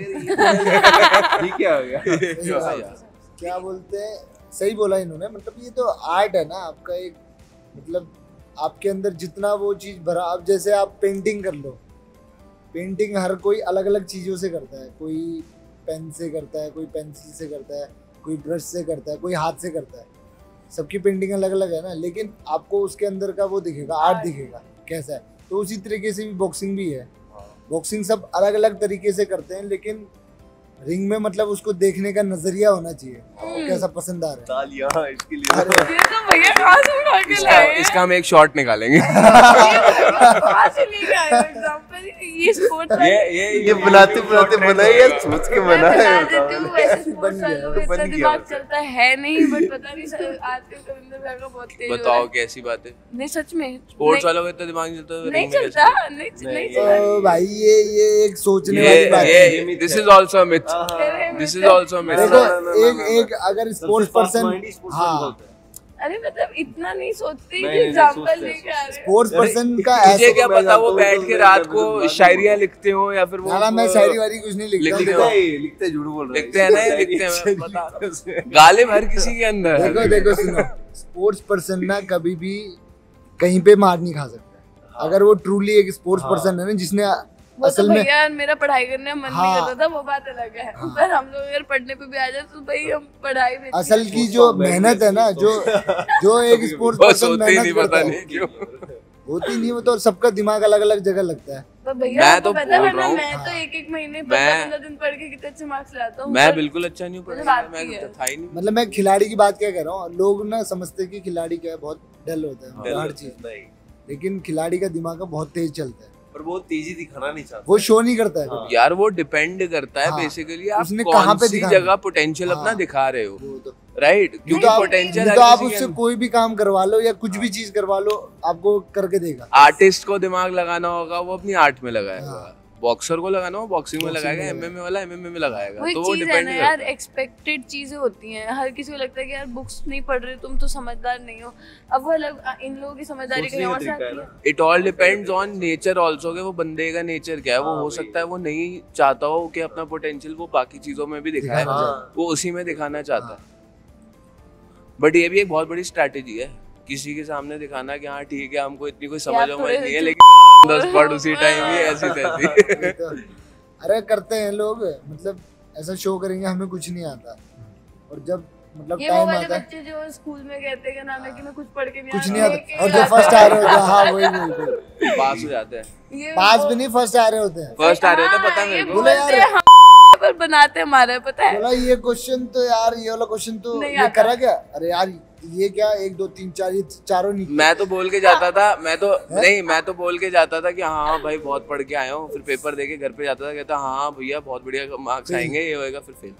ये क्या हो गया। क्या बोलते हैं, सही बोला इन्होंने, मतलब ये तो आर्ट है ना आपका एक, मतलब आपके अंदर जितना वो चीज़ भरा, अब जैसे आप पेंटिंग कर लो, पेंटिंग हर कोई अलग अलग चीज़ों से करता है, कोई पेन से करता है, कोई पेंसिल से करता है, कोई ब्रश से करता है, कोई हाथ से करता है, सबकी पेंटिंग अलग अलग है ना, लेकिन आपको उसके अंदर का वो दिखेगा, आर्ट दिखेगा कैसा है। तो उसी तरीके से भी बॉक्सिंग भी है, बॉक्सिंग सब अलग अलग तरीके से करते हैं, लेकिन रिंग में मतलब उसको देखने का नजरिया होना चाहिए, कैसा पसंद आ रहा है। इसके लिए ये तो भैया कहाँ से उठा के लाए हैं? इसका हम एक शॉट निकालेंगे। कहाँ से नहीं लाए एग्जांपल? ये स्पोर्ट्स ये बनाते बनाए या सोच के बनाए? इतना दिमाग चलता है नहीं, बट पता नहीं आजकल कविंदर भाई का बहुत तेज। बताओ कैसी बात है? नहीं सच में स्पोर्ट्स वालों का इतना दिमाग नहीं चलता, नहीं चलता, नहीं चलता भाई। ये एक सोचने वाली बात है। This is also a myth, this is also a myth. देखो एक अगर स्पोर्ट्स पर्सन, हाँ, अरे मतलब इतना नहीं सोचते कि एग्जांपल लेके आ रहे हैं। स्पोर्ट्स पर्सन का मुझे क्या पता वो बैठ के रात को शायरियां लिखते हो या फिर वो, ना मैं शायरी वारी कुछ नहीं लिखता, लिखते झूठ बोल रहे हैं, लिखते हैं ना, लिखते हैं, बता गालिब हर किसी के अंदर। देखो सुनो, स्पोर्ट्स पर्सन ना कभी भी कहीं पे मार नहीं खा सकता, अगर वो ट्रूली एक स्पोर्ट्स पर्सन है ना, जिसने असल में भैया मेरा पढ़ाई करने में मन नहीं करता था, वो बात अलग है। पर हम लोग अगर पढ़ने पे भी आ जाए तो भाई हम पढ़ाई में, असल की जो मेहनत है ना, जो एक स्पोर्ट्स पर्सन मेहनत करता है, होती नहीं वो तो, सबका दिमाग अलग अलग जगह लगता है। भैया मैं तो बोल रहा हूँ, मैं तो एक महीने 15 दिन पढ़ के कितने अच्छे मार्क्स लाता हूँ। मैं बिल्कुल अच्छा नहीं पढ़ा, मैं था ही नहीं। मतलब मैं खिलाड़ी की बात क्या कर रहा हूँ, लोग ना समझते कि खिलाड़ी क्या है, बहुत डल होता है हर चीज, लेकिन खिलाड़ी का दिमाग बहुत तेज चलता है, पर वो तेजी दिखाना नहीं चाहता, वो शो नहीं करता है। हाँ। यार वो डिपेंड करता है हाँ, बेसिकली आप उसने कौन कहाँ पे सी दिखाना है। जगह पोटेंशियल अपना हाँ, दिखा रहे हो, वो तो राइट? क्योंकि आप पोटेंशियल नहीं तो आप उससे कोई भी काम करवा लो या कुछ भी चीज करवा लो, आपको करके देगा। आर्टिस्ट को दिमाग लगाना होगा, वो अपनी आर्ट में लगाएगा। हाँ। बॉक्सर को लगाना हो बॉक्सिंग में बॉक्सिंग लगाएगा, में एमएमए वाला एमएमए में लगाएगा। वही तो वो चीज है डिपेंड ना यार, एक्सपेक्टेड चीजें होती हैं। हर किसी को लगता है कि यार बुक्स नहीं पढ़ रहे तुम तो समझदार नहीं हो। अब वो अलग, इन लोगों की समझदारी कहीं और से आती है। It all depends on nature also, कि वो बंदे का नेचर क्या है। वो हो सकता है वो नहीं चाहता हो कि अपना पोटेंशियल वो बाकी चीजों में भी दिखाए, वो उसी में दिखाना चाहता है। बट ये भी एक बहुत बड़ी स्ट्रैटेजी है, किसी के सामने दिखाना कि हाँ ठीक है हमको इतनी कोई समझ नहीं है, लेकिन 10 पढ़ उसी टाइम ही ऐसी तैसी। अरे करते हैं लोग, मतलब ऐसा शो करेंगे हमें कुछ नहीं आता, और जब मतलब ये वो टाइम वाले आता है बच्चे जो स्कूल में कहते हैं नाम है कि मैं कुछ पढ़ के कुछ नहीं आता, और जो फर्स्ट आ रहे होते हैं, हाँ वही पास हो जाते हैं। पास भी नहीं, फर्स्ट आ रहे होते हैं। फर्स्ट आ रहे होते हैं, पता है मेरे को। बोले यार पर बनाते हमारा पता है। बोला ये क्वेश्चन तो यार, ये वाला क्वेश्चन तो नहीं ये आता। करा क्या? अरे यार ये क्या 1 2 3 4 ये चारों नहीं। मैं तो बोल के जाता था, मैं तो बोल के जाता था कि हाँ भाई बहुत पढ़ के आया हूँ, फिर पेपर दे के घर पे जाता था, कहता हाँ भैया बहुत बढ़िया मार्क्स आएंगे, ये होएगा, फिर फेल।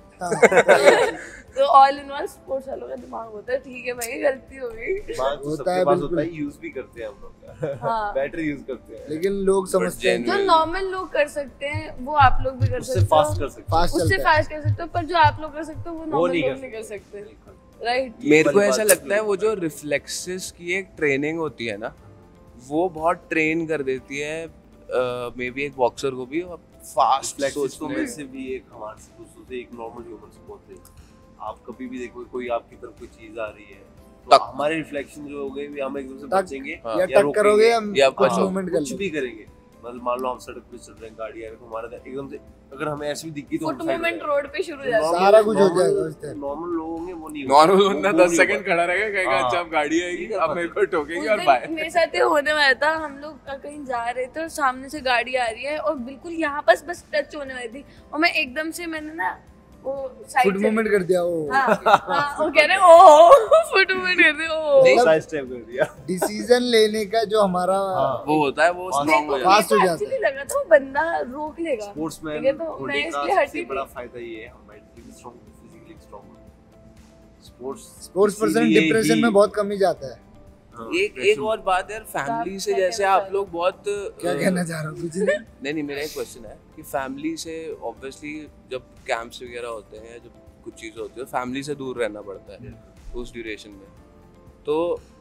तो ऑल इन वन स्पोर्ट्स वालों का दिमाग होता है, ठीक है भाई गलती हो गई। होता है बिल्कुल, यूज भी करते हैं हम लोग, हाँ। बैटरी यूज करते हैं, लेकिन लोग समझते हैं जो नॉर्मल लोग कर सकते हैं वो आप लोग भी कर सकते हो, फास्ट कर सकते हैं, फास्ट उससे चलता है। फास्ट कर सकते हो, पर जो आप लोग कर सकते हो वो नॉर्मल लोग नहीं कर सकते, राइट? मेरे को ऐसा लगता है वो जो रिफ्लेक्सेस की एक ट्रेनिंग होती है ना, वो बहुत ट्रेन कर देती है मे बी एक बॉक्सर को भी फास्ट तो वैसे भी एक हमारे से दूसरों से एक नॉर्मल ह्यूमन से बहुत है। आप कभी भी देखो कोई आपकी तरफ कोई चीज आ रही है तो हमारे रिफ्लेक्शन जो हो गए हम एकदम से बचेंगे या टक करोगे या कुछ मूवमेंट कर कुछ भी करेंगे। मतलब मान लो हम सड़क पे चल रहे हैं, गाड़ी आ रही है, हमारा एकदम से अगर हमें ऐसे भी दिखी तो फुट मूवमेंट रोड पे शुरू हो जाता है। सारा कुछ हो जाएगा। नॉर्मल लोग होंगे वो नहीं, नॉर्मल बंदा 10 सेकंड खड़ा रहेगा, कहेगा अच्छा अब गाड़ी आएगी, अब मेरे को ठोकेंगे और बाय। मेरे साथ ये होने वाला था, हम लोग कहीं जा रहे थे और सामने से गाड़ी आ रही है और बिल्कुल यहाँ बस टच होने वाली थी, और मैं एकदम से मैंने ना वो साइड फुट मूवमेंट कर दिया। वो वो कह रहे ओ फुट मूवमेंट कर रहे ओ साइड स्टेप कर दिया। डिसीजन लेने का जो हमारा वो होता है वो स्ट्रांग हो जाता है। फास्ट हो जाता है। एक्चुअली लगा था वो बंदा रोक लेगा। स्पोर्ट्समैन ठीक है, तो मैं इसलिए हटी सबसे बड़ा थी। फायदा ये है हम mentally strong, physically strong. Sports person depression में बहुत कम ही जाता है। एक और बात यार, फैमिली से जैसे आप लोग बहुत क्या कहना चाह रहा हूँ कुछ नहीं। नहीं मेरा एक क्वेश्चन है कि फैमिली से ऑब्वियसली जब कैंप्स वगैरह होते हैं, जब कुछ चीज़ें होती है, फैमिली से दूर रहना पड़ता है उस ड्यूरेशन में। तो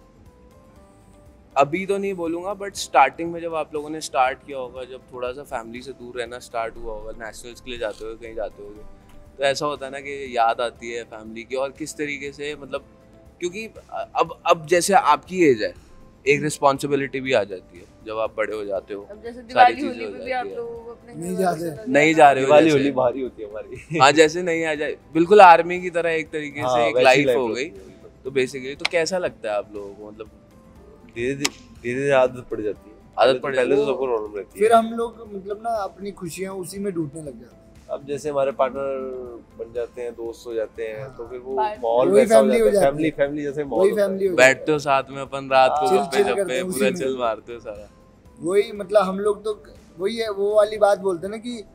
अभी तो नहीं बोलूँगा, बट स्टार्टिंग में जब आप लोगों ने स्टार्ट किया होगा, जब थोड़ा सा फैमिली से दूर रहना स्टार्ट हुआ होगा, नेशनल्स के लिए जाते हो कहीं जाते होगे, तो ऐसा होता है ना कि याद आती है फैमिली की, और किस तरीके से, मतलब क्योंकि अब जैसे आपकी एज है, एक रिस्पॉन्सिबिलिटी भी आ जाती है जब आप बड़े हो जाते हो। अब जैसे दिवाली होली पे भी आप लोग अपने नहीं जाते, नहीं जा रहे हो, दिवाली होली भारी होती है हमारी। हाँ जैसे नहीं आ जाए, बिल्कुल आर्मी की तरह एक तरीके से एक लाइफ हो गई। तो बेसिकली तो कैसा लगता है आप लोगों को, मतलब धीरे धीरे आदत पड़ जाती है, आदत पड़ पहले जाती तो है। सबको प्रॉब्लम रहती है। फिर हम लोग मतलब ना अपनी खुशियाँ उसी में ढूंढने लग जाते हैं। अब जैसे हमारे पार्टनर बन जाते हैं, दोस्त हो जाते हैं, तो फिर वो Partner। माहौल वही वैसा हो family हो जाता है, जाती है। फैमिली जैसे वही माहौल होता है। फैमिली हो बैठते हो साथ में अपन रात को, चिल गप्पे चिल जप्पे करते हैं, पूरा उसी चिल में। मारते हो सारा। वही मतलब हम लोग तो वही है, वो वाली बात बोलते हैं ना कि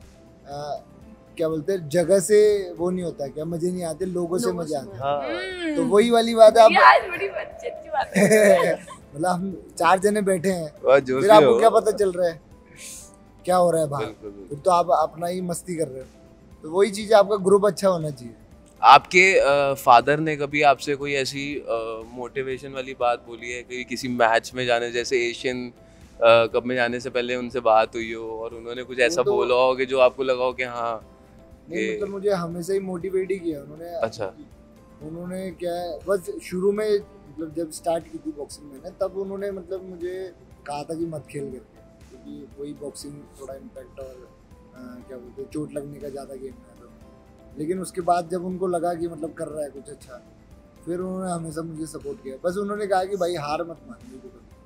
क्या बोलते हैं, जगह से वो नहीं होता, क्या मजे नहीं आते, लोगों से मजे आते हैं। हाँ। तो वही वाली बात है। ये आज बड़ी अच्छी बात है। मतलब हम 4 जने बैठे हैं, बहुत जोश फिर में आपको हो। क्या पता चल रहा है क्या हो रहा है बाहर, बिल्कुल, बिल्कुल। फिर तो आप अपना ही मस्ती कर रहे हो। तो वही चीज, आपका ग्रुप अच्छा होना चाहिए। आपके फादर ने कभी आपसे कोई ऐसी मोटिवेशन वाली बात बोली है कि किसी मैच में जाने, जैसे एशियन कप में जाने से पहले उनसे बात हुई हो और उन्होंने कुछ ऐसा तो- बोला हो कि जो आपको लगा हो कि हाँ नहीं मतलब मुझे हमेशा ही मोटिवेट ही किया उन्होंने। अच्छा। उन्होंने क्या है, बस शुरू में मतलब जब स्टार्ट की थी बॉक्सिंग मैंने, तब उन्होंने मतलब मुझे कहा था कि मत खेल करके, क्योंकि वही बॉक्सिंग थोड़ा इम्पैक्ट और क्या बोलते हैं, चोट लगने का ज़्यादा गेम है। तो लेकिन उसके बाद जब उनको लगा कि मतलब कर रहा है कुछ अच्छा, फिर उन्होंने हमेशा मुझे सपोर्ट किया। बस उन्होंने कहा कि भाई हार मत मानिए,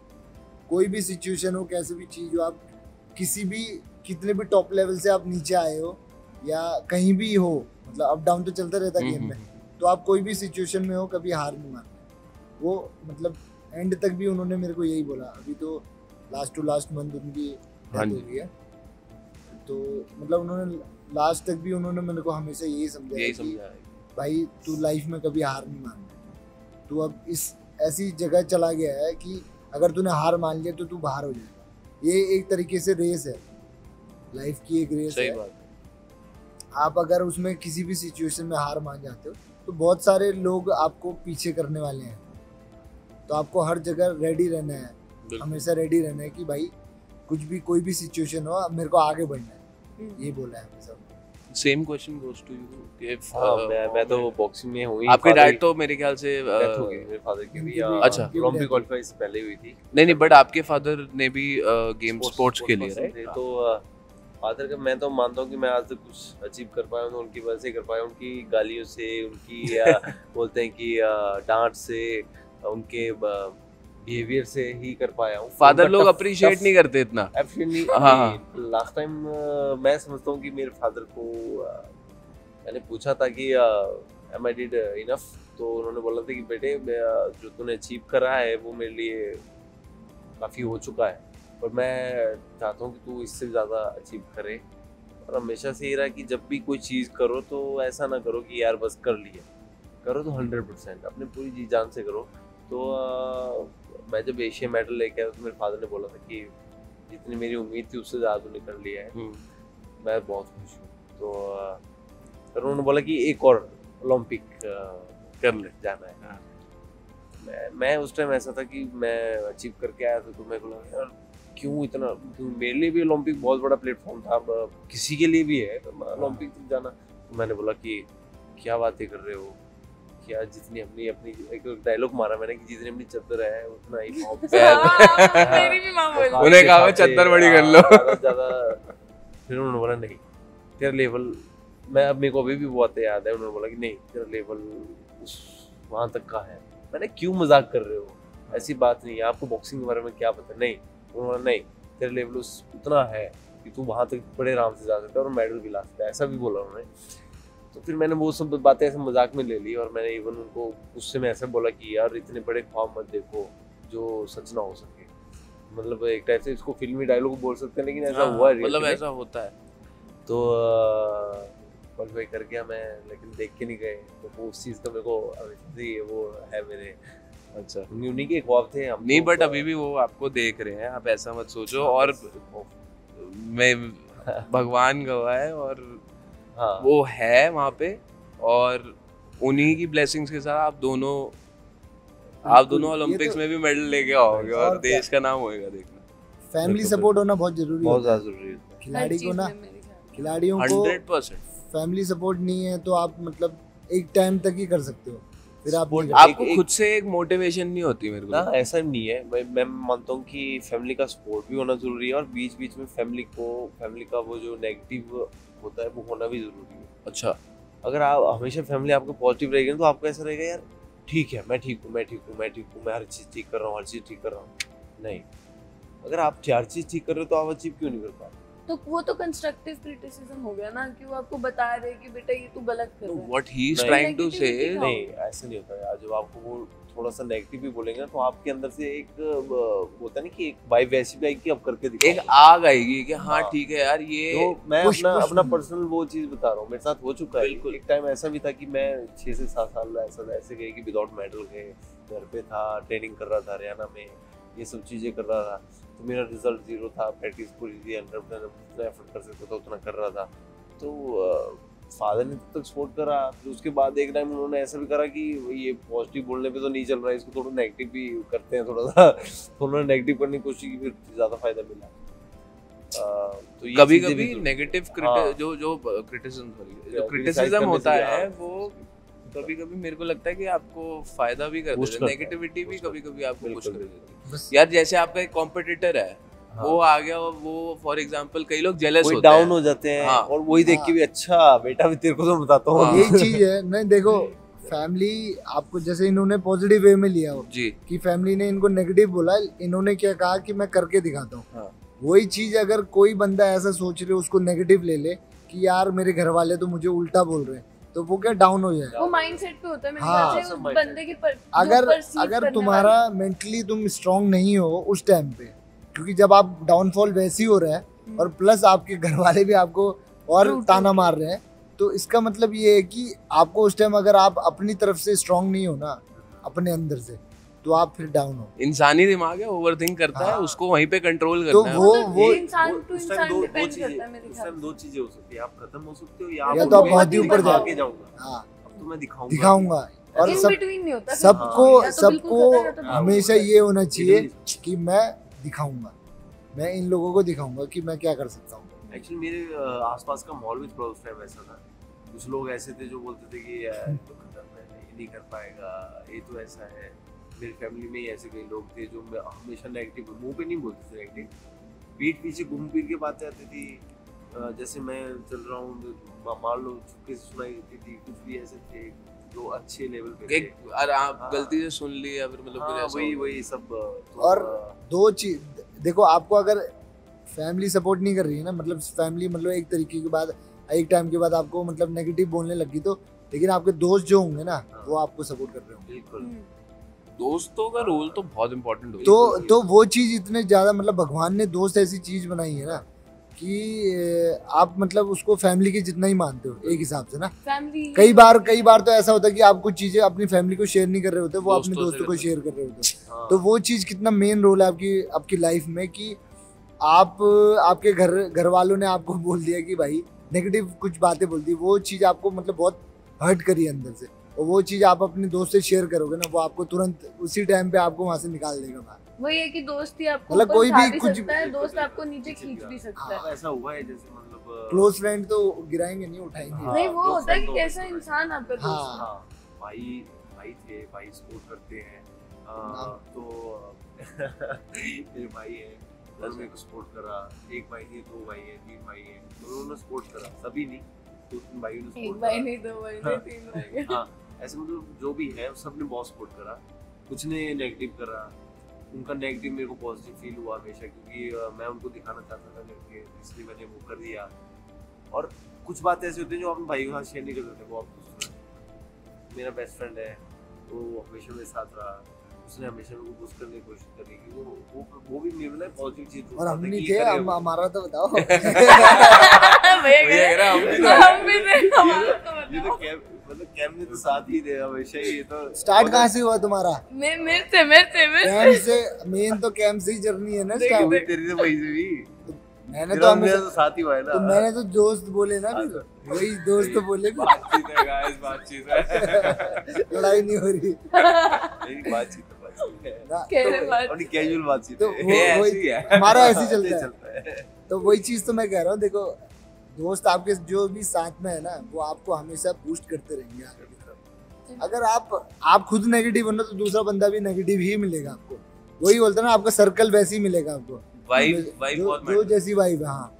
कोई भी सिचुएशन हो, कैसे भी चीज़ हो, आप किसी भी कितने भी टॉप लेवल से आप नीचे आए हो या कहीं भी हो, मतलब अप डाउन तो चलता रहता है गेम में, तो आप कोई भी सिचुएशन में हो, कभी हार नहीं मानते। वो मतलब एंड तक भी उन्होंने मेरे को यही बोला। अभी तो लास्ट टू लास्ट मंथ उनकी हाँ डेथ हो गई है। तो मतलब उन्होंने लास्ट तक भी उन्होंने मेरे को हमेशा यही समझाया कि भाई तू लाइफ में कभी हार नहीं मानना, तू अब इस ऐसी जगह चला गया है कि अगर तूने हार मान लिया तो तू बाहर हो जाएगा। ये एक तरीके से रेस है, लाइफ की एक रेस है। बात है। आप अगर उसमें किसी भी सिचुएशन में हार मान जाते हो तो बहुत सारे लोग आपको पीछे करने वाले हैं। तो आपको हर जगह रेडी रहना है, हमेशा रेडी रहना है कि भाई कुछ भी कोई भी सिचुएशन हो मेरे को आगे बढ़ना है, ये बोला है हमेशा। Same question goes to you कि मैं तो बॉक्सिंग में हुई। आपके डैड तो मेरे ख्याल से डेथ हो गई, मेरे फादर की भी अच्छा ओलंपिक क्वालीफाई से पहले हुई थी। नहीं बट आपके फादर ने भी गेम स्पोर्ट्स के लिए राइट? तो फादर का मैं तो मानता हूँ कि मैं आज तक कुछ अचीव कर पाया हूँ उनकी वजह से कर पाया, उनकी गालियों से, उनकी बोलते हैं कि डांट से, उनके बिहेवियर से ही कर पाया हूँ। फादर लोग अप्रिशिएट नहीं करते इतना। एब्सोल्युटली। लास्ट टाइम मैं समझता हूँ कि मेरे फादर को मैंने पूछा था कि एम आई डिड इनफ, तो उन्होंने बोला था कि बेटे जो तूने अचीव करा है वो मेरे लिए काफ़ी हो चुका है, और मैं चाहता हूँ कि तू इससे ज़्यादा अचीव करे। और हमेशा से ये रहा कि जब भी कोई चीज़ करो तो ऐसा ना करो कि यार बस कर लिया, करो तो 100% अपने पूरी जी जान से करो। तो मैं जब एशिया मेडल लेके आया तो मेरे फादर ने बोला था कि जितनी मेरी उम्मीद थी उससे ज़्यादा तूने कर लिया है, मैं बहुत खुश हूँ। तो फिर उन्होंने बोला कि एक और ओलंपिक करने जाना है। मैं उस टाइम ऐसा था कि मैं अचीव करके आया था, तो मैं बोला यार क्यों इतना, मेरे लिए भी ओलंपिक बहुत बड़ा प्लेटफॉर्म था, किसी के लिए भी है ओलंपिक जाना। तो मैंने बोला कि क्या बातें कर रहे हो, क्या जितनी अपनी एक डायलॉग मारा मैंने कि जितनी अपनी चद्दर है उतना ही मेरी भी माँ बोली, उन्हें कहा चद्दर बड़ी कर लो ज्यादा। फिर उन्होंने बोला नहीं तेरा लेवल, मैं अब मेरे को अभी भी वो बातें याद है, उन्होंने बोला कि नहीं तेरा लेवल उस वहाँ तक का है। मैंने क्यों मजाक कर रहे हो, ऐसी बात नहीं है, आपको बॉक्सिंग के बारे में क्या पता। नहीं, उन्होंने नहीं तेरा लेवल उतना है कि तू वहाँ तक बड़े आराम से जा सकता है और मेडल भी ला सकता है, ऐसा भी बोला उन्होंने। तो फिर मैंने वो सब बातें ऐसे मजाक में ले ली, और मैंने इवन उनको उससे मैं ऐसे बोला कि यार इतने बड़े ख्वाब मत देखो जो सच ना हो सके। मतलब एक टाइप से इसको फिल्मी डायलॉग बोल सकते हैं, लेकिन ऐसा हुआ है, मतलब ऐसा होता है। तो क्वालीफाई कर गया मैं, लेकिन देख के नहीं गए, तो वो उस चीज़ का मेरे को अभी वो है मेरे। अच्छा, उन्हीं के ख्वाब थे हम नहीं, बट अभी भी वो आपको देख रहे हैं, आप ऐसा मत सोचो। और मैं भगवान गवाह है, और हाँ वो है वहाँ पे, और उन्हीं की ब्लेसिंग्स के साथ आप दोनों ओलंपिक्स में भी मेडल लेके आओगे और देश का नाम होएगा। देखना फैमिली सपोर्ट होना बहुत जरूरी बहुत होता ज़्यादा जरूरी है खिलाड़ी को ना, खिलाड़ियों को 100% फैमिली सपोर्ट नहीं है तो आप मतलब एक टाइम तक ही कर सकते हो, फिर आपको खुद से एक मोटिवेशन नहीं होती। मेरे को ना ऐसा नहीं है, मैं मानता हूँ कि फैमिली का सपोर्ट भी होना जरूरी है, और बीच बीच में फैमिली का वो जो नेगेटिव होता है वो होना भी जरूरी है। अच्छा, अगर आप हमेशा फैमिली आपको पॉजिटिव रहेगी तो आपको ऐसा रहेगा यार ठीक है, मैं ठीक हूँ, मैं हर चीज़ ठीक कर रहा हूँ। नहीं, अगर आप हर चीज़ ठीक कर रहे हो तो आप अचीव क्यों नहीं कर पा रहे? तो वो तो कंस्ट्रक्टिव क्रिटिसिज्म हो गया ना, कि वो आपको बता रहे कि बेटा ये तू गलत कर रहा है। What he is trying to say, नहीं ऐसा नहीं होता यार। जब आपको वो थोड़ा सा नेगेटिव भी बोलेंगे तो आपके अंदर से एक होता है ना कि एक वाइब वैसी भी आएगी कि अब करके दिखाओ, एक आग आएगी कि हाँ ठीक है यार ये। तो मैं अपना पर्सनल वो चीज बता रहा हूँ, मेरे साथ हो चुका है। एक टाइम ऐसा भी था कि मैं 6 से 7 साल ऐसे गए कि विदाउट मेडल गए, घर पे था, ट्रेनिंग कर रहा था हरियाणा में, ये सब चीजें कर रहा था, तो मेरा रिजल्ट 0 था, प्रैक्टिस पूरी थी, 100% जितना एफर्ट कर सकता था उतना कर रहा था। तो फादर ने तब तक सपोर्ट करा, फिर उसके बाद एक टाइम उन्होंने ऐसा भी करा कि ये पॉजिटिव बोलने पे तो नहीं चल रहा है, इसको थोड़ा नेगेटिव भी करते हैं थोड़ा सा, तो उन्होंने नेगेटिव करने की कोशिश की, फिर ज़्यादा फायदा मिला। तो कभी नेगेटिव जो क्रिटिसिज्म होता है वो कभी मेरे को लगता है कि आपको फायदा भी कर देता है, नेगेटिविटी भी कभी आपको पुश कर देती है। यार जैसे आपका एक कॉम्पिटिटर है, वो आ गया, वो फॉर एग्जांपल कई लोग जेलस होते हैं, डाउन हो जाते हैं, और वही देख के भी अच्छा बेटा भी तेरे को तो बताता हूँ, यही चीज है। नहीं देखो, फैमिली आपको जैसे इन्होंने पॉजिटिव वे में लिया हो जी, कि फैमिली ने इनको नेगेटिव बोला, इन्होंने क्या कहा कि मैं करके दिखाता हूँ। वही चीज अगर कोई बंदा ऐसा सोच रहे उसको नेगेटिव ले ले कि यार मेरे घर वाले तो मुझे उल्टा बोल रहे हैं, तो वो क्या डाउन हो जाएगा। वो माइंडसेट पे होता है मेरे हाँ, ख्याल से बंदे की अगर तुम्हारा मेंटली तुम स्ट्रांग नहीं हो उस टाइम पे, क्योंकि जब आप डाउनफॉल वैसे ही हो रहा है और प्लस आपके घर वाले भी आपको और ताना मार रहे हैं, तो इसका मतलब ये है कि आपको उस टाइम अगर आप अपनी तरफ से स्ट्रांग नहीं हो ना अपने अंदर से, तो आप फिर डाउन हो। इंसानी दिमाग है, ओवरथिंक करता है, उसको वहीं पे कंट्रोल तो करना है। वो इंसान टू इंसान डिपेंड करता है मेरे उस ख्याल टाइम से। दो चीजें हो सकती है, आप खत्म हो सकते हो या या तो आप बहुत ही ऊपर जाके जाऊंगा। हाँ, अब तो मैं दिखाऊंगा। और इन सब बिटवीन नहीं होता, सबको या तो बिल्कुल सबको खत्म या तो बिल्कुल हमेशा खत्म। ये होना चाहिए कि मैं दिखाऊंगा, मैं इन लोगों को दिखाऊंगा कि मैं क्या कर सकता हूँ। एक्चुअली मेरे आसपास का माहौल भी थोड़ा उस टाइम ऐसा था। कुछ लोग ऐसे थे जो बोलते थे कि यार ये तो खत्म है, ये नहीं कर पाएगा, ये तो ऐसा है। मेरी फैमिली में ही ऐसे कई लोग थे जो हमेशा नेगेटिव, मुंह पे नहीं बोलते थे नेगेटिव, पीठ पीछे घूम फिर के बातें आती थी। जैसे मैं चल रहा हूँ, मान लो चुपके से सुनाई देती थी। कुछ भी ऐसे थे जो अच्छे लेवल पे थे। और आप गलती से सुन ली या फिर मतलब कुछ ऐसा वही सब। और दो चीज देखो, आपको अगर फैमिली सपोर्ट नहीं कर रही है ना, मतलब फैमिली मतलब एक तरीके के बाद एक टाइम के बाद आपको मतलब नेगेटिव बोलने लगी, तो लेकिन आपके दोस्त जो होंगे ना वो आपको सपोर्ट कर रहे होंगे। बिल्कुल। दोस्तों का रोल तो बहुत इम्पोर्टेंट होता है। तो वो चीज इतने ज्यादा, मतलब भगवान ने दोस्त ऐसी चीज बनाई है ना कि आप मतलब उसको फैमिली के जितना ही मानते हो एक हिसाब से ना। फैमिली कई बार तो ऐसा होता है कि आप कुछ चीजें अपनी फैमिली को शेयर नहीं कर रहे होते, वो अपने दोस्तों को शेयर कर रहे होते। तो वो चीज कितना मेन रोल है आपकी लाइफ में कि आप आपके घर वालों ने आपको बोल दिया कि भाई नेगेटिव कुछ बातें बोल दी, वो चीज आपको मतलब बहुत हर्ट करी अंदर से, और वो चीज आप अपने दोस्त से शेयर करोगे ना, वो आपको तुरंत उसी टाइम पे आपको वहां से निकाल देगा बाहर। वही है कि दोस्त ही आपको मतलब कोई भी कुछ सकता है, दोस्त आपको नीचे खींच भी सकता है। ऐसा हुआ है जैसे मतलब क्लोज फ्रेंड तो गिराएंगे नहीं, उठाएंगे। नहीं, वो होता है कि कैसा इंसान आपका दोस्त। हाँ, भाई थे, भाई सपोर्ट करते हैं। तो मेरे भाई है, मेरे को सपोर्ट करा। एक भाई नहीं, दो भाई है, तीन भाई है, तो उन्होंने सपोर्ट करा। सभी नहीं, दो तीन भाई ने एक सपोर्ट भाई करा। नहीं, दो भाई नहीं, तीन भाई। हाँ, ऐसे मतलब जो भी है सबने बहुत सपोर्ट करा। कुछ ने नेगेटिव करा, उनका नेगेटिव मेरे को पॉजिटिव फील हुआ हमेशा, क्योंकि मैं उनको दिखाना चाहता था करके, इसलिए मैंने वो कर दिया। और कुछ बातें ऐसी होती हैं जो अपने भाई के साथ शेयर नहीं कर सकते, वो आप। मेरा बेस्ट फ्रेंड है, वो हमेशा मेरे साथ रहा, उसने हमेशा मेरे को पुश करने की कोशिश करी कि वो भी मेरे लिए पॉजिटिव चीज। और हम नहीं थे, हमारा तो बताओ। भैया हम भी थे, हमारा तो ये तो मतलब कैम ने तो साथ ही थे हमेशा। ये तो स्टार्ट कहाँ से हुआ तुम्हारा? मेरे से कैंप से। मेन तो कैंप से ही जर्नी है ना स्टार्ट। तेरी तो वही से भी मैंने तो हमेशा तो साथ ही हुआ है ना। तो मैंने तो दोस्त बोले ना, फिर वही दोस्त तो बोले, बातचीत है गाइस, बातचीत है। लड़ाई नहीं हो रही। नहीं, बातचीत कैसे कैजुअल बातचीत तो है। ऐसी है, हमारा ऐसे ही चलता चलता है। तो वही चीज तो मैं कह रहा हूँ। देखो, दोस्त आपके जो भी साथ में है ना, वो आपको हमेशा बूस्ट करते रहेंगे आगे की तरफ। अगर आप खुद नेगेटिव हो ना, तो दूसरा बंदा भी नेगेटिव ही मिलेगा आपको। वही बोलते हैं ना, आपका सर्कल वैसे ही मिलेगा आपको। वाइब बहुत जो जैसी वाइब है। हाँ,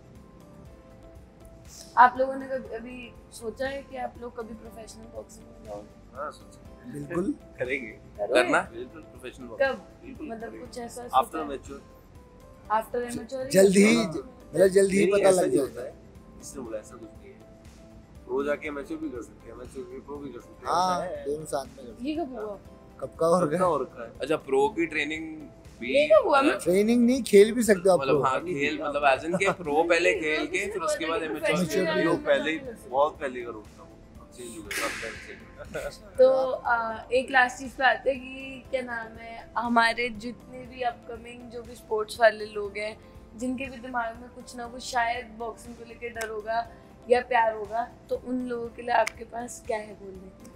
आप लोगों ने कभी सोचा है कि आप लोग कभी प्रोफेशनल बॉक्सिंग में जाओगे? हाँ, सोचो। बिल्कुल करेंगे। करना। बिल्कुल प्रोफेशनल कब? बिल्कुल मतलब कुछ ऐसा आफ्टर मैच्योर। आफ्टर एमेच्योर जल्दी ही पता लग जाता है। इसने बोला ऐसा कुछ नहीं है, प्रो जाके मैच्योर भी कर सकते हैं, मैच्योर के प्रो भी कर सकते हैं। हाँ, ऐसा है। दोनों साथ में करते ये कब हुआ? हैं। कब का और सबका और का है। अच्छा, प्रो की ट्रेनिंग भी ये कब हुआ? ट्रेनिंग नहीं, खेल भी सकते हो आप। मतलब हाँ, खेल मतलब एज इन के प्रो पहले खेल के फिर उसके बाद Amateur जो पहले बहुत पहले का रूट था, वो चेंज हो गया, अब चेंज। तो एक लास्ट चीज पे आते हैं कि क्या नाम है, हमारे जितने भी अपकमिंग जो भी स्पोर्ट्स वाले लोग हैं, जिनके भी दिमाग में कुछ ना कुछ शायद बॉक्सिंग को लेके डर होगा या प्यार होगा, तो उन लोगों के लिए आपके पास क्या है बोलने के?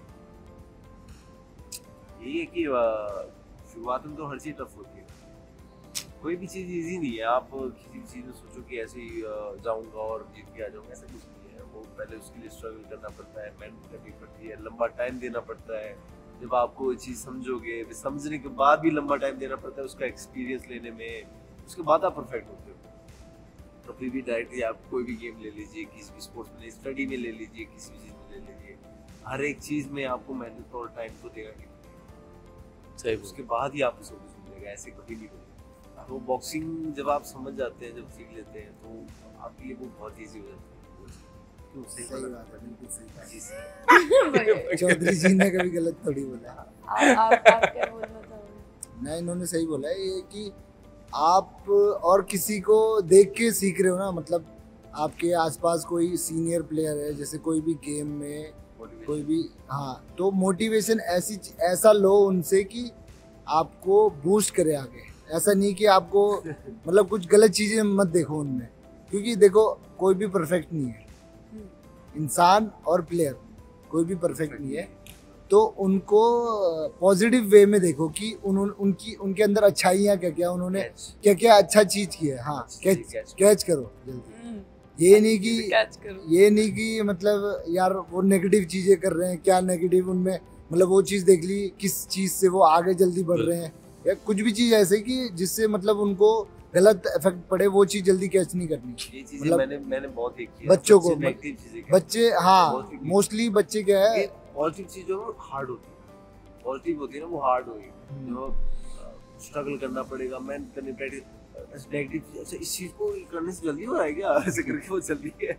यही है कि शुरुआत में तो हर चीज टफ होती है, कोई भी चीज इजी नहीं है। आप किसी भी चीज में सोचो कि ऐसे ही जाऊंगा और जीत के आ जाऊंगा, ऐसा कुछ नहीं है। वो पहले उसके लिए स्ट्रगल करना पड़ता है, मेहनत करनी पड़ती है, लंबा टाइम देना पड़ता है। जब आप कोई चीज समझोगे, समझने के बाद भी लंबा टाइम देना पड़ता है उसका एक्सपीरियंस लेने में, उसके बाद आप परफेक्ट होते हो। तो फिर भी डायरेक्टली आप कोई भी गेम ले लीजिए, किसी भी स्पोर्ट्स में, स्टडी में ले लीजिए, किसी भी चीज में ले लीजिए, हर एक चीज में आपको मेहनत और टाइम तो देगा कि सही। उसके बाद ही आपको सब कुछ मिलेगा, ऐसे कभी नहीं मिलेगा। तो बॉक्सिंग जब आप समझ जाते हैं, जब सीख लेते हैं, तो आपके लिए वो बहुत ईजी हो जाता है। सही बात है, बिल्कुल सही बात है। चौधरी जी ने कभी गलत थोड़ी बोला। आप क्या बोलना चाहोगे? नहीं, इन्होंने सही बोला है ये कि आप और किसी को देख के सीख रहे हो ना, मतलब आपके आसपास कोई सीनियर प्लेयर है, जैसे कोई भी गेम में कोई भी, हाँ, तो मोटिवेशन ऐसा लो उनसे कि आपको बूस्ट करे आगे। ऐसा नहीं कि आपको मतलब कुछ गलत चीजें मत देखो उनमें, क्योंकि देखो कोई भी परफेक्ट नहीं है, इंसान और प्लेयर कोई भी परफेक्ट नहीं है। तो उनको पॉजिटिव वे में देखो कि उनके अंदर अच्छाइयाँ क्या क्या, उन्होंने क्या क्या अच्छा चीज किया है। हाँ, कैच करो जल्दी। ये नहीं कि मतलब यार वो नेगेटिव चीजें कर रहे हैं, क्या नेगेटिव उनमें, मतलब वो चीज देख ली किस चीज से वो आगे जल्दी बढ़ रहे हैं, या कुछ भी चीज ऐसे कि जिससे मतलब उनको गलत इफेक्ट पड़े, वो चीज जल्दी कैच नहीं करनी। ये चीजें मैंने बहुत देखी है बच्चों को, बच्चे, हाँ, मोस्टली बच्चे क्या है, पॉजिटिव चीजों में हार्ड होती है, पॉजिटिव होती है ना वो हार्ड होगी, जो स्ट्रगल करना पड़ेगा, मेहनत करनी पड़ेगी। नेगेटिव, अच्छा इस चीज को करने से जल्दी हो रहा है क्या? ऐसे करके वो जल्दी है।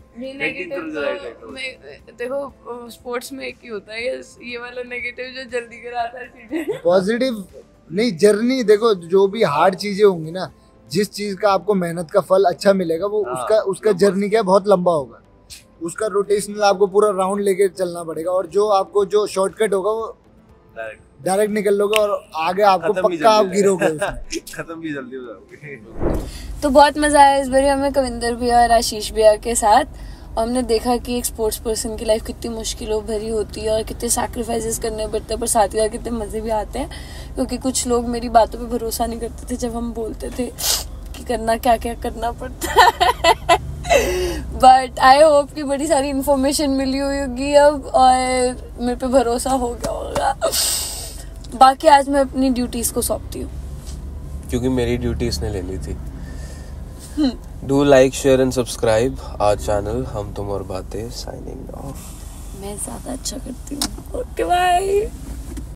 देखो स्पोर्ट्स में एक ही होता है ये वाला नेगेटिव जो जल्दी कराता है चीजें। पॉजिटिव नहीं, जर्नी देखो, जो भी हार्ड चीजें होंगी ना, जिस चीज का आपको मेहनत का फल अच्छा मिलेगा, वो उसका जर्नी क्या बहुत लंबा होगा, उसका रोटेशनल आपको पूरा राउंड लेके चलना पड़ेगा, और जो आपको जो शॉर्टकट होगा वो डायरेक्ट निकल लोगे और आगे आपको पक्का आप गिरोगे खत्म भी जल्दी हो जाओगे। तो बहुत मजा आया इस बार हमें कविंदर भैया और आशीष भैया के साथ, और हमने देखा कि एक स्पोर्ट्स पर्सन की लाइफ कितनी मुश्किलों भरी होती है और कितने सैक्रिफाइसेस करने पड़ते हैं, पर साथ ही साथ कितने मजे भी आते हैं, क्योंकि कुछ लोग मेरी बातों पे भरोसा नहीं करते थे जब हम बोलते थे कि करना क्या क्या करना पड़ता है। बट आई होप कि बड़ी सारी इन्फॉर्मेशन मिली हुई होगी अब, और मेरे पे भरोसा हो गया होगा। बाकी आज मैं अपनी ड्यूटीज को सौंपती हूँ, क्योंकि मेरी ड्यूटी इसने ले ली थी। Do like, share and subscribe our channel हम तुम और बातें। Signing off. मैं ज्यादा अच्छा करती हूँ। Okay bye.